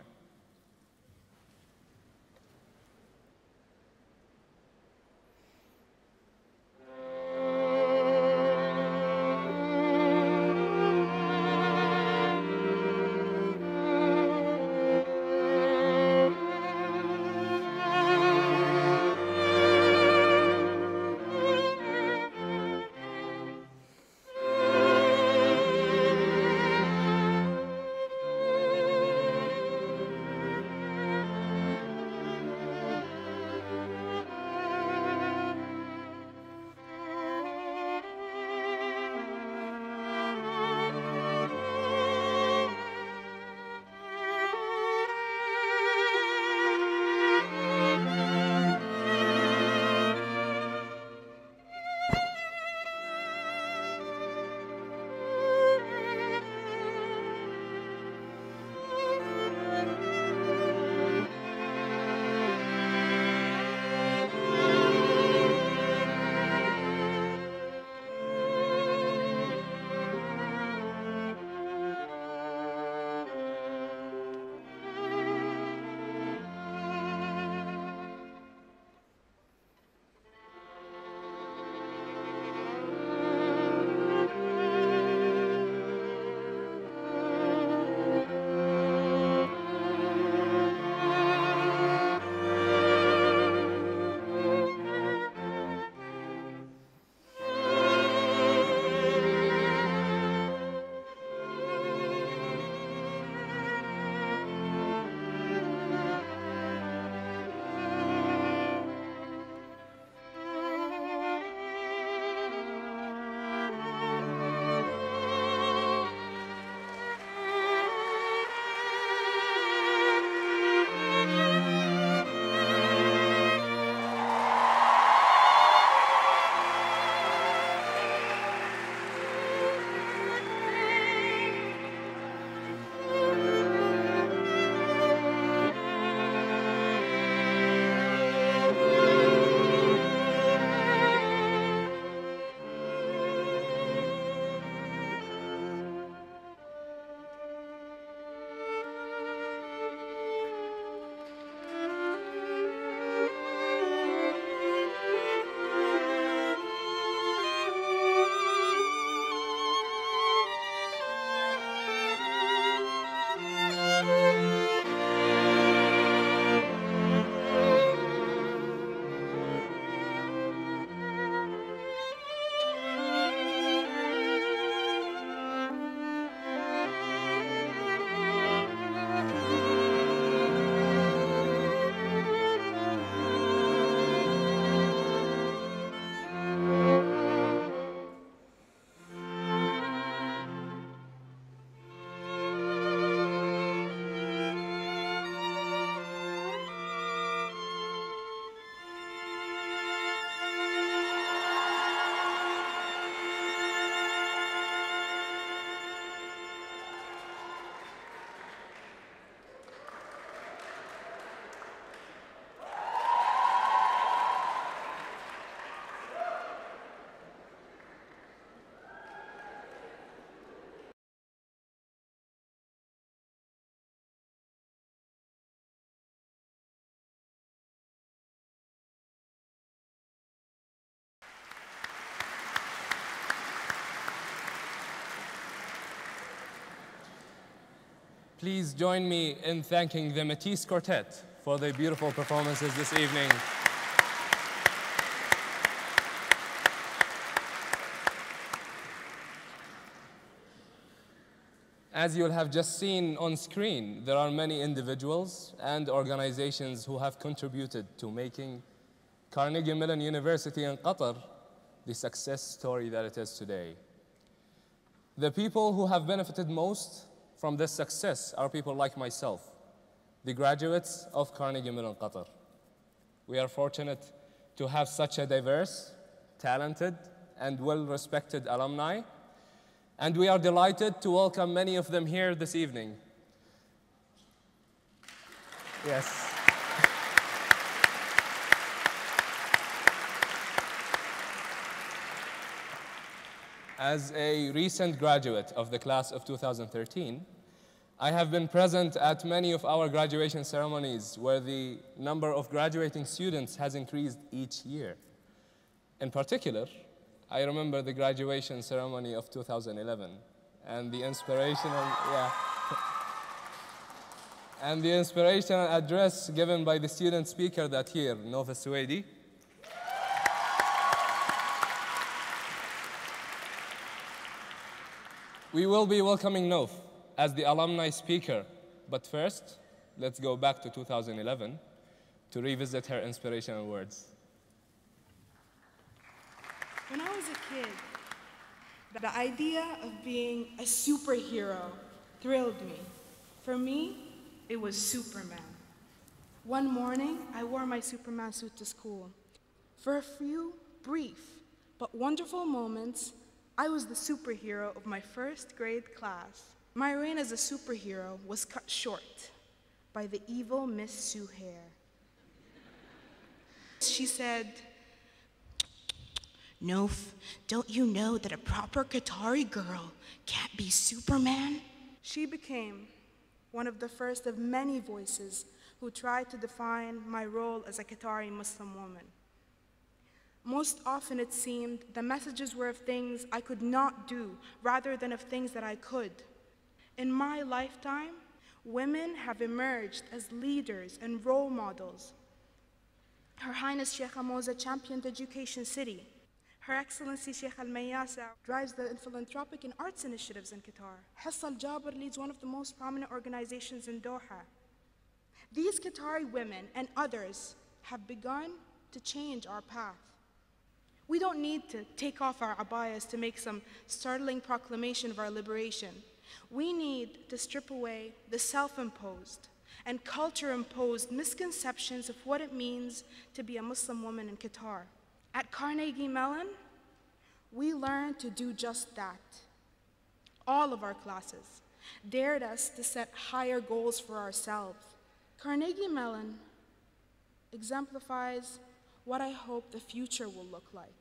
Please join me in thanking the Matisse Quartet for their beautiful performances this evening. As you'll have just seen on screen, there are many individuals and organizations who have contributed to making Carnegie Mellon University in Qatar the success story that it is today. The people who have benefited most from this success are people like myself, the graduates of Carnegie Mellon Qatar. We are fortunate to have such a diverse, talented, and well-respected alumni, and we are delighted to welcome many of them here this evening. Yes. As a recent graduate of the class of two thousand thirteen, I have been present at many of our graduation ceremonies where the number of graduating students has increased each year. In particular, I remember the graduation ceremony of two thousand eleven and the inspirational, yeah, and the inspirational address given by the student speaker that year, Nova Suedi. We will be welcoming Nof as the alumni speaker, but first, let's go back to two thousand eleven to revisit her inspirational words. When I was a kid, the idea of being a superhero thrilled me. For me, it was Superman. One morning, I wore my Superman suit to school. For a few brief but wonderful moments, I was the superhero of my first grade class. My reign as a superhero was cut short by the evil Miss Suhair. She said, "Nof, don't you know that a proper Qatari girl can't be Superman?" She became one of the first of many voices who tried to define my role as a Qatari Muslim woman. Most often it seemed the messages were of things I could not do rather than of things that I could. In my lifetime, women have emerged as leaders and role models. Her Highness Sheikha Moza championed Education City. Her Excellency Sheikh Al-Mayasa drives the philanthropic and arts initiatives in Qatar. Hassa Al-Jaber leads one of the most prominent organizations in Doha. These Qatari women and others have begun to change our path. We don't need to take off our abayas to make some startling proclamation of our liberation. We need to strip away the self-imposed and culture-imposed misconceptions of what it means to be a Muslim woman in Qatar. At Carnegie Mellon, we learned to do just that. All of our classes dared us to set higher goals for ourselves. Carnegie Mellon exemplifies what I hope the future will look like.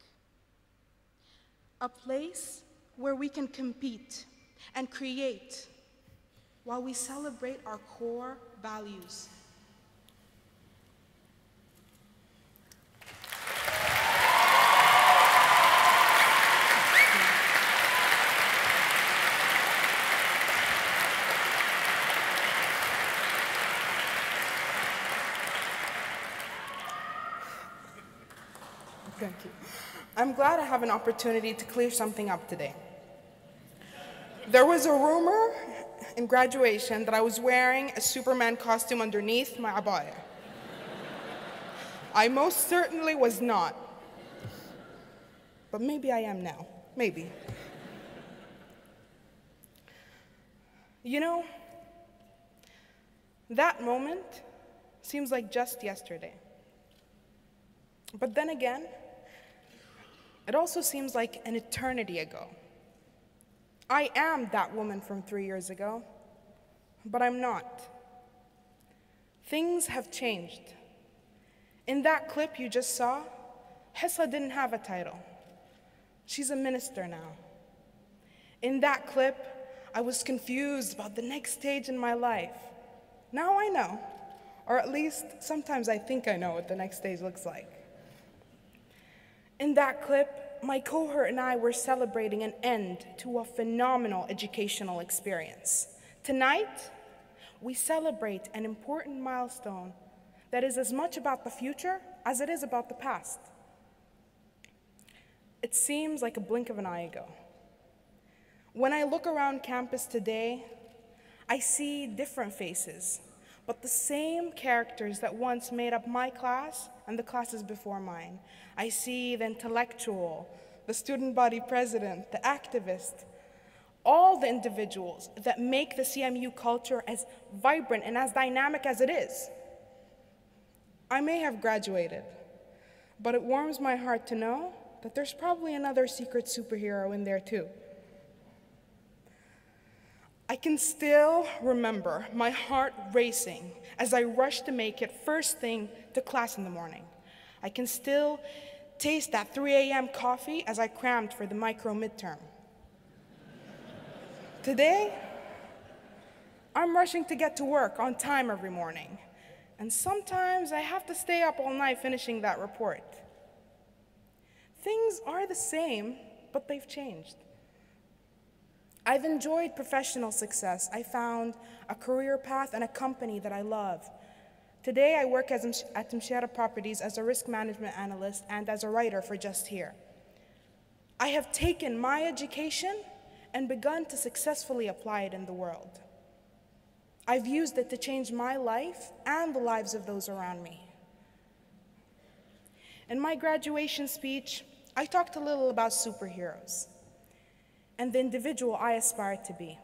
A place where we can compete and create while we celebrate our core values. Thank you. I'm glad I have an opportunity to clear something up today. There was a rumor in graduation that I was wearing a Superman costume underneath my abaya. I most certainly was not. But maybe I am now. Maybe. You know, that moment seems like just yesterday. But then again, it also seems like an eternity ago. I am that woman from three years ago, but I'm not. Things have changed. In that clip you just saw, Hessa didn't have a title. She's a minister now. In that clip, I was confused about the next stage in my life. Now I know, or at least sometimes I think I know what the next stage looks like. In that clip, my cohort and I were celebrating an end to a phenomenal educational experience. Tonight, we celebrate an important milestone that is as much about the future as it is about the past. It seems like a blink of an eye ago. When I look around campus today, I see different faces, but the same characters that once made up my class and the classes before mine. I see the intellectual, the student body president, the activist, all the individuals that make the C M U culture as vibrant and as dynamic as it is. I may have graduated, but it warms my heart to know that there's probably another secret superhero in there too. I can still remember my heart racing as I rushed to make it first thing to class in the morning. I can still taste that three A M coffee as I crammed for the micro midterm. Today, I'm rushing to get to work on time every morning, and sometimes I have to stay up all night finishing that report. Things are the same, but they've changed. I've enjoyed professional success. I found a career path and a company that I love. Today, I work as, at Mshara Properties as a risk management analyst and as a writer for Just Here. I have taken my education and begun to successfully apply it in the world. I've used it to change my life and the lives of those around me. In my graduation speech, I talked a little about superheroes and the individual I aspire to be.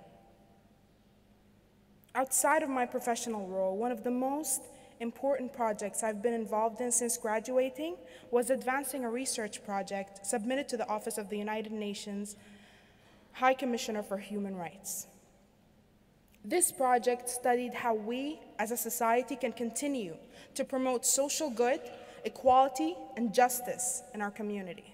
Outside of my professional role, one of the most important projects I've been involved in since graduating was advancing a research project submitted to the Office of the United Nations High Commissioner for Human Rights. This project studied how we, as a society, can continue to promote social good, equality, and justice in our community.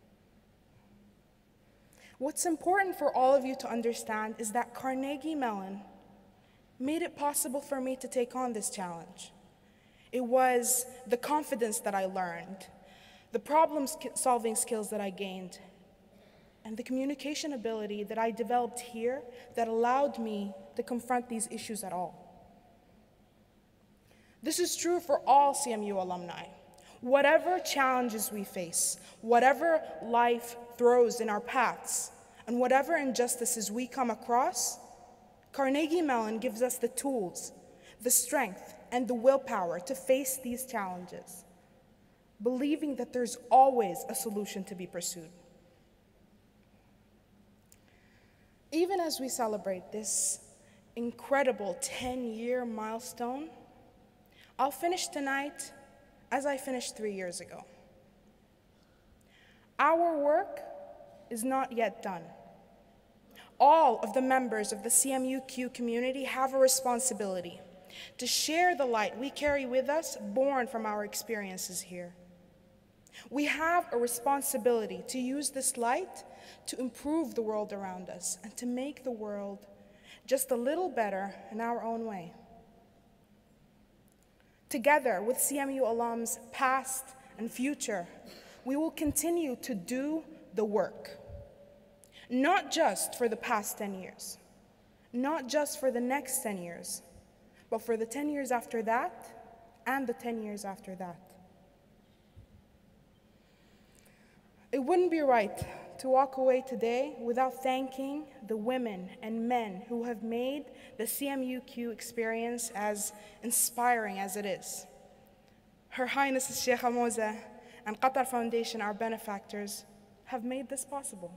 What's important for all of you to understand is that Carnegie Mellon made it possible for me to take on this challenge. It was the confidence that I learned, the problem-solving skills that I gained, and the communication ability that I developed here that allowed me to confront these issues at all. This is true for all C M U alumni. Whatever challenges we face, whatever life throws in our paths, and whatever injustices we come across, Carnegie Mellon gives us the tools, the strength, and the willpower to face these challenges, believing that there's always a solution to be pursued. Even as we celebrate this incredible ten-year milestone, I'll finish tonight as I finished three years ago. Our work is not yet done. All of the members of the C M U Q community have a responsibility to share the light we carry with us, born from our experiences here. We have a responsibility to use this light to improve the world around us and to make the world just a little better in our own way. Together with C M U alums past and future, we will continue to do the work, not just for the past ten years, not just for the next ten years, but for the ten years after that and the ten years after that. It wouldn't be right to walk away today without thanking the women and men who have made the C M U Q experience as inspiring as it is. Her Highness Sheikh Moza and Qatar Foundation, our benefactors, have made this possible.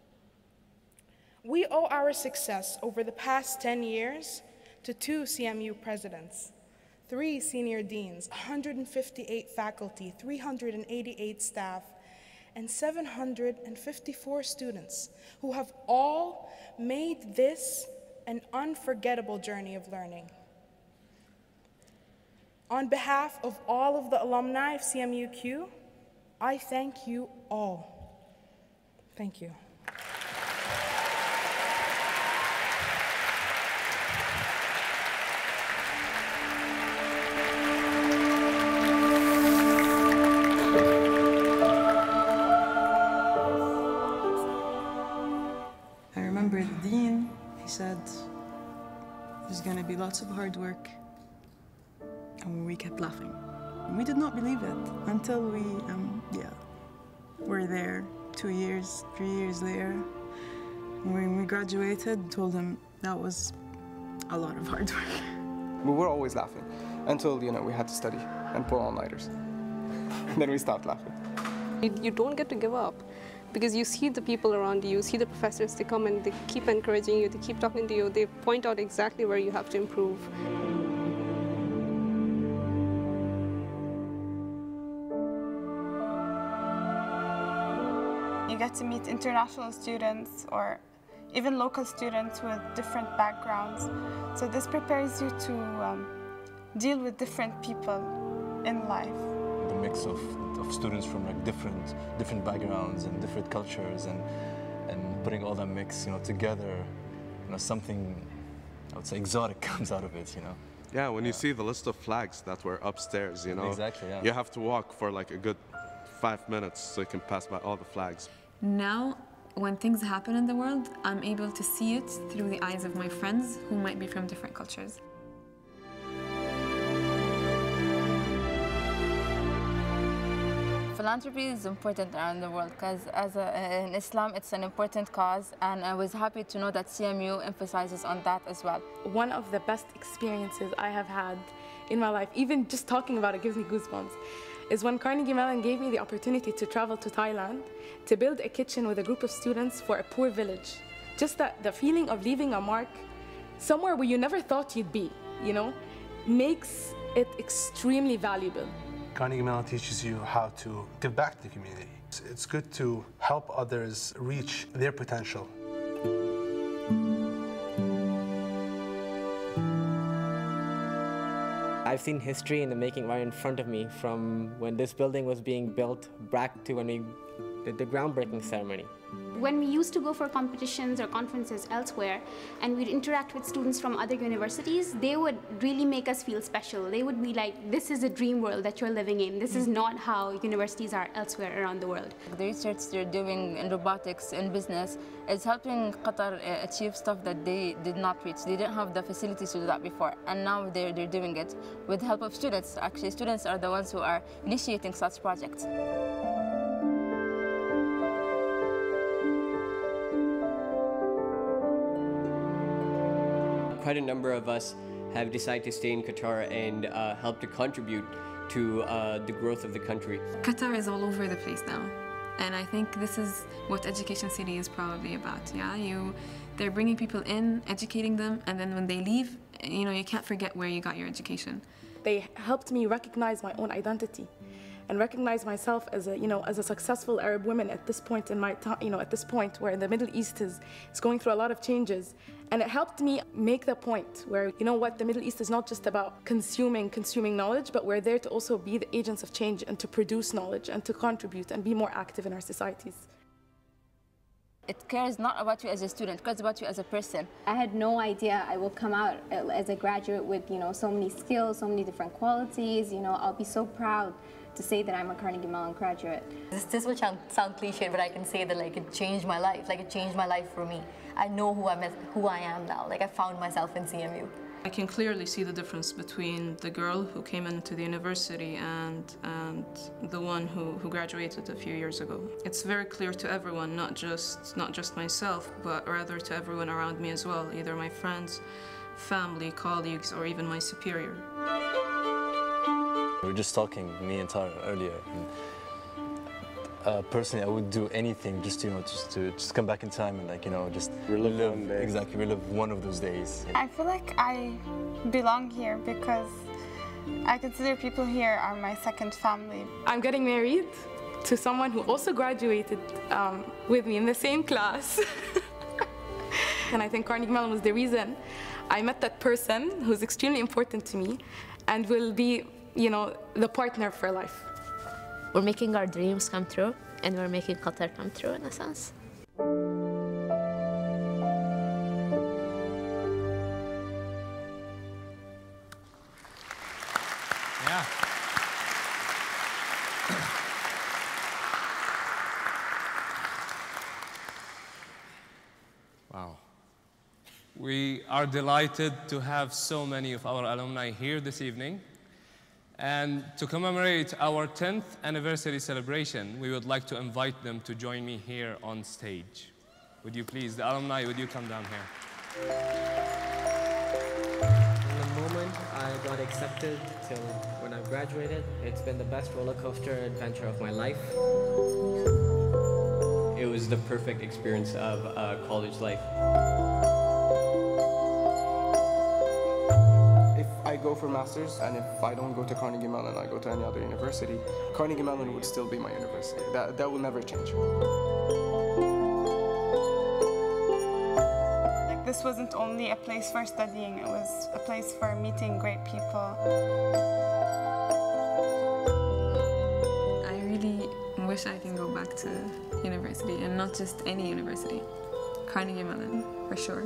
We owe our success over the past ten years to two C M U presidents, three senior deans, one hundred fifty-eight faculty, three hundred eighty-eight staff, and seven hundred fifty-four students who have all made this an unforgettable journey of learning. On behalf of all of the alumni of C M U Q, I thank you all. Thank you. I remember the dean, he said, there's going to be lots lots of hard work, and we kept laughing. We did not believe it until we, um, yeah, were there two years, three years later. When we graduated, told him that was a lot of hard work. We were always laughing until, you know, we had to study and pull all-nighters. Then we stopped laughing. You, you don't get to give up because you see the people around you, you see the professors, they come and they keep encouraging you, they keep talking to you, they point out exactly where you have to improve. You get to meet international students or even local students with different backgrounds. So this prepares you to um, deal with different people in life. The mix of, of students from like different different backgrounds and different cultures, and and putting all that mix, you know, together, you know, something I would say exotic comes out of it, you know. Yeah, when you see the list of flags that were upstairs, you know, exactly, yeah. You have to walk for like a good five minutes so you can pass by all the flags. Now, when things happen in the world, I'm able to see it through the eyes of my friends who might be from different cultures. Philanthropy is important around the world because as a, in Islam it's an important cause, and I was happy to know that C M U emphasizes on that as well. One of the best experiences I have had in my life, even just talking about it gives me goosebumps, is when Carnegie Mellon gave me the opportunity to travel to Thailand to build a kitchen with a group of students for a poor village. Just that the feeling of leaving a mark somewhere where you never thought you'd be, you know, makes it extremely valuable. Carnegie Mellon teaches you how to give back to the community. It's good to help others reach their potential. I've seen history in the making right in front of me, from when this building was being built back to when we did the groundbreaking ceremony. When we used to go for competitions or conferences elsewhere and we'd interact with students from other universities, they would really make us feel special. They would be like, this is a dream world that you're living in. This is not how universities are elsewhere around the world. The research they're doing in robotics and business is helping Qatar achieve stuff that they did not reach. They didn't have the facilities to do that before, and now they're, they're doing it with the help of students. Actually, students are the ones who are initiating such projects. Quite a number of us have decided to stay in Qatar and uh, help to contribute to uh, the growth of the country. Qatar is all over the place now, and I think this is what Education City is probably about. Yeah, you, they're bringing people in, educating them, and then when they leave, you know, you can't forget where you got your education. They helped me recognize my own identity and recognize myself as a, you know, as a successful Arab woman at this point in my time, you know, at this point where the Middle East is, is going through a lot of changes. And it helped me make the point where, you know what, the Middle East is not just about consuming, consuming knowledge, but we're there to also be the agents of change and to produce knowledge and to contribute and be more active in our societies. It cares not about you as a student, it cares about you as a person. I had no idea I will come out as a graduate with, you know, so many skills, so many different qualities. You know, I'll be so proud to say that I'm a Carnegie Mellon graduate. This, this will sound, sound cliche, but I can say that like it changed my life. Like it changed my life for me. I know who I'm, who I am now. Like I found myself in C M U. I can clearly see the difference between the girl who came into the university and, and the one who, who graduated a few years ago. It's very clear to everyone, not just, not just myself, but rather to everyone around me as well, either my friends, family, colleagues, or even my superior. We were just talking, me and Tara, earlier. And, uh, personally, I would do anything just to, you know, just to just come back in time and, like, you know, just relive, relive one day. Exactly, relive one of those days. I feel like I belong here because I consider people here are my second family. I'm getting married to someone who also graduated um, with me in the same class. And I think Carnegie Mellon was the reason I met that person who's extremely important to me and will be, you know, the partner for life. We're making our dreams come true, and we're making Qatar come true in a sense. Yeah. Wow. We are delighted to have so many of our alumni here this evening. And to commemorate our tenth anniversary celebration, we would like to invite them to join me here on stage. Would you please, the alumni, would you come down here? From the moment I got accepted till when I graduated, it's been the best roller coaster adventure of my life. It was the perfect experience of uh, college life. If I go for masters and if I don't go to Carnegie Mellon, I go to any other university, Carnegie Mellon would still be my university. That, that will never change. Like, this wasn't only a place for studying, it was a place for meeting great people. I really wish I can go back to university, and not just any university. Carnegie Mellon, for sure.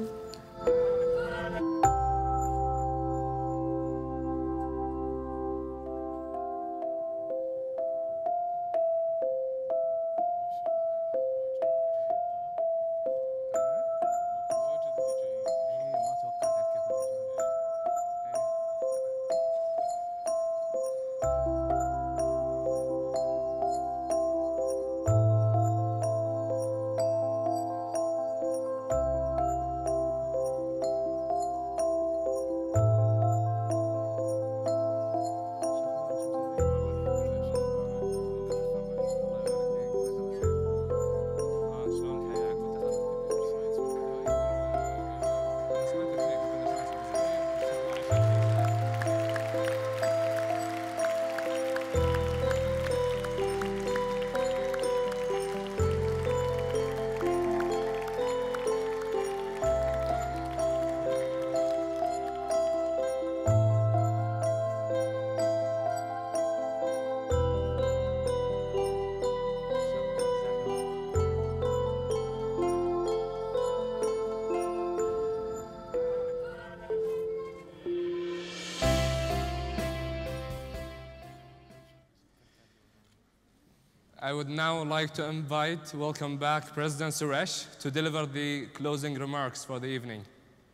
I would now like to invite, welcome back, President Suresh to deliver the closing remarks for the evening.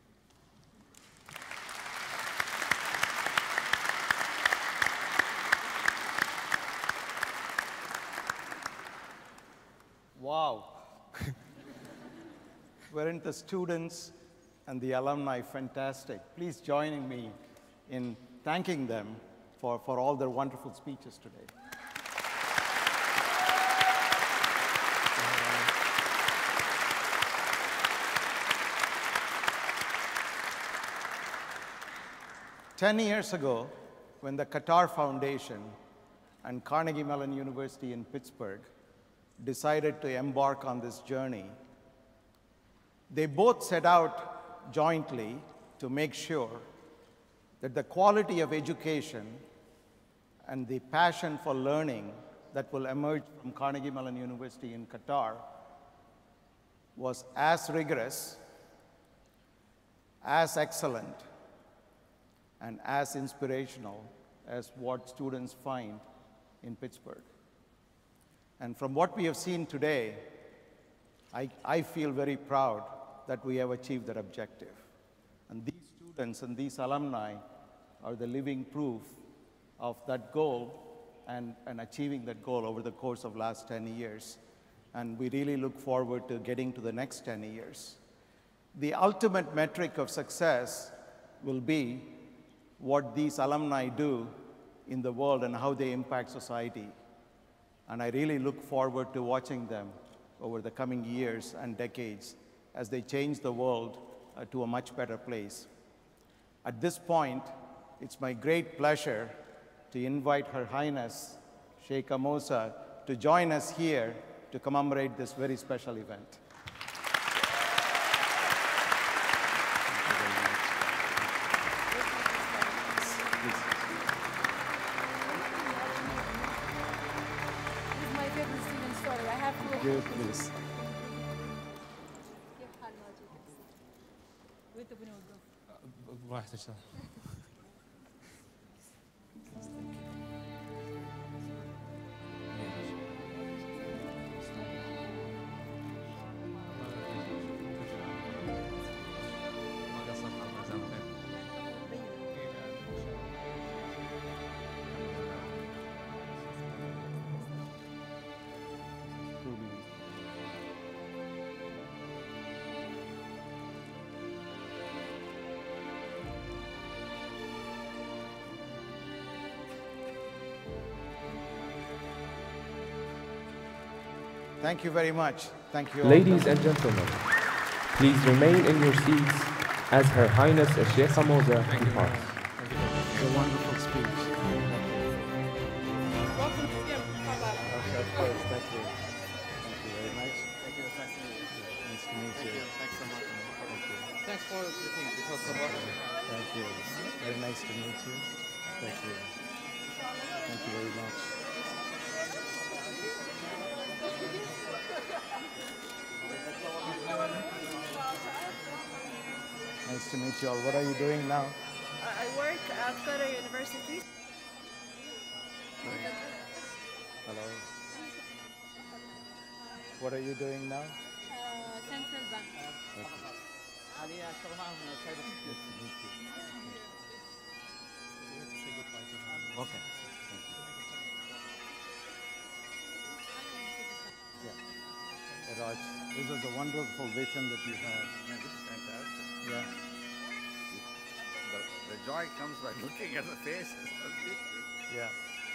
Wow. Weren't the students and the alumni fantastic? Please join me in thanking them for, for all their wonderful speeches today. Ten years ago, when the Qatar Foundation and Carnegie Mellon University in Pittsburgh decided to embark on this journey, they both set out jointly to make sure that the quality of education and the passion for learning that will emerge from Carnegie Mellon University in Qatar was as rigorous, as excellent, and as inspirational as what students find in Pittsburgh. And from what we have seen today, I, I feel very proud that we have achieved that objective. And these students and these alumni are the living proof of that goal and, and achieving that goal over the course of last ten years. And we really look forward to getting to the next ten years. The ultimate metric of success will be what these alumni do in the world and how they impact society. And I really look forward to watching them over the coming years and decades as they change the world uh, to a much better place. At this point, it's my great pleasure to invite Her Highness Sheikh Amosa to join us here to commemorate this very special event. Good, please. Thank you very much. Thank you all. Ladies and gentlemen, please remain in your seats as Her Highness Sheikha Moza departs. It's a wonderful speech. Welcome to C M U. Okay, of course. Thank you. Thank you very much. Thank you. It's nice to meet you. Nice to meet you. Thanks so much. Thank you. Thanks for everything. Because of us. Thank you. Very nice to meet you. Thank you. Thank you very much. Nice to meet you all. What are you doing now? I work at Qatar University. Hello. What are you doing now? Uh, Central Bank. Okay. Okay. Yeah. Raj, this was a wonderful vision that you had. Yeah, this is fantastic. Yeah. The, the joy comes by looking at the faces of people. Yeah.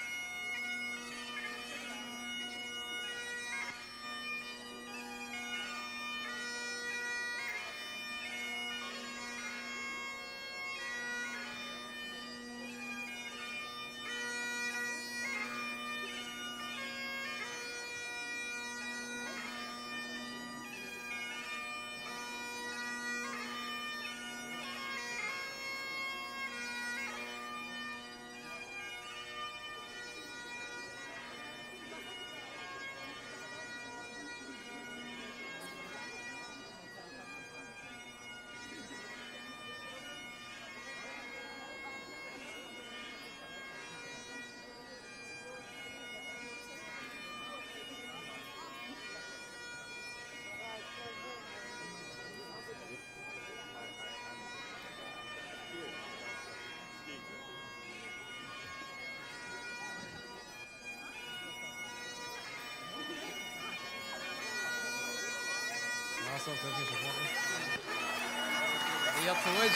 بيضت الوجه.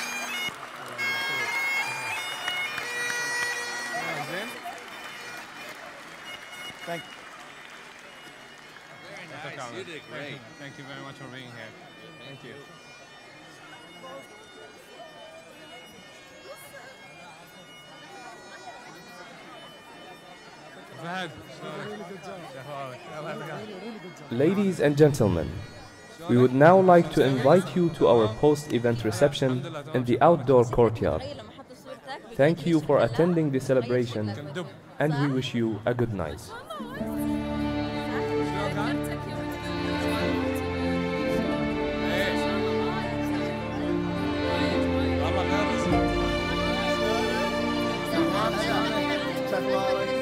زين. Thank you. Very nice. You did great. Thank you very much for being here. Thank you. Ladies and gentlemen, we would now like to invite you to our post-event reception in the outdoor courtyard. Thank you for attending the celebration, and we wish you a good night. Thank you.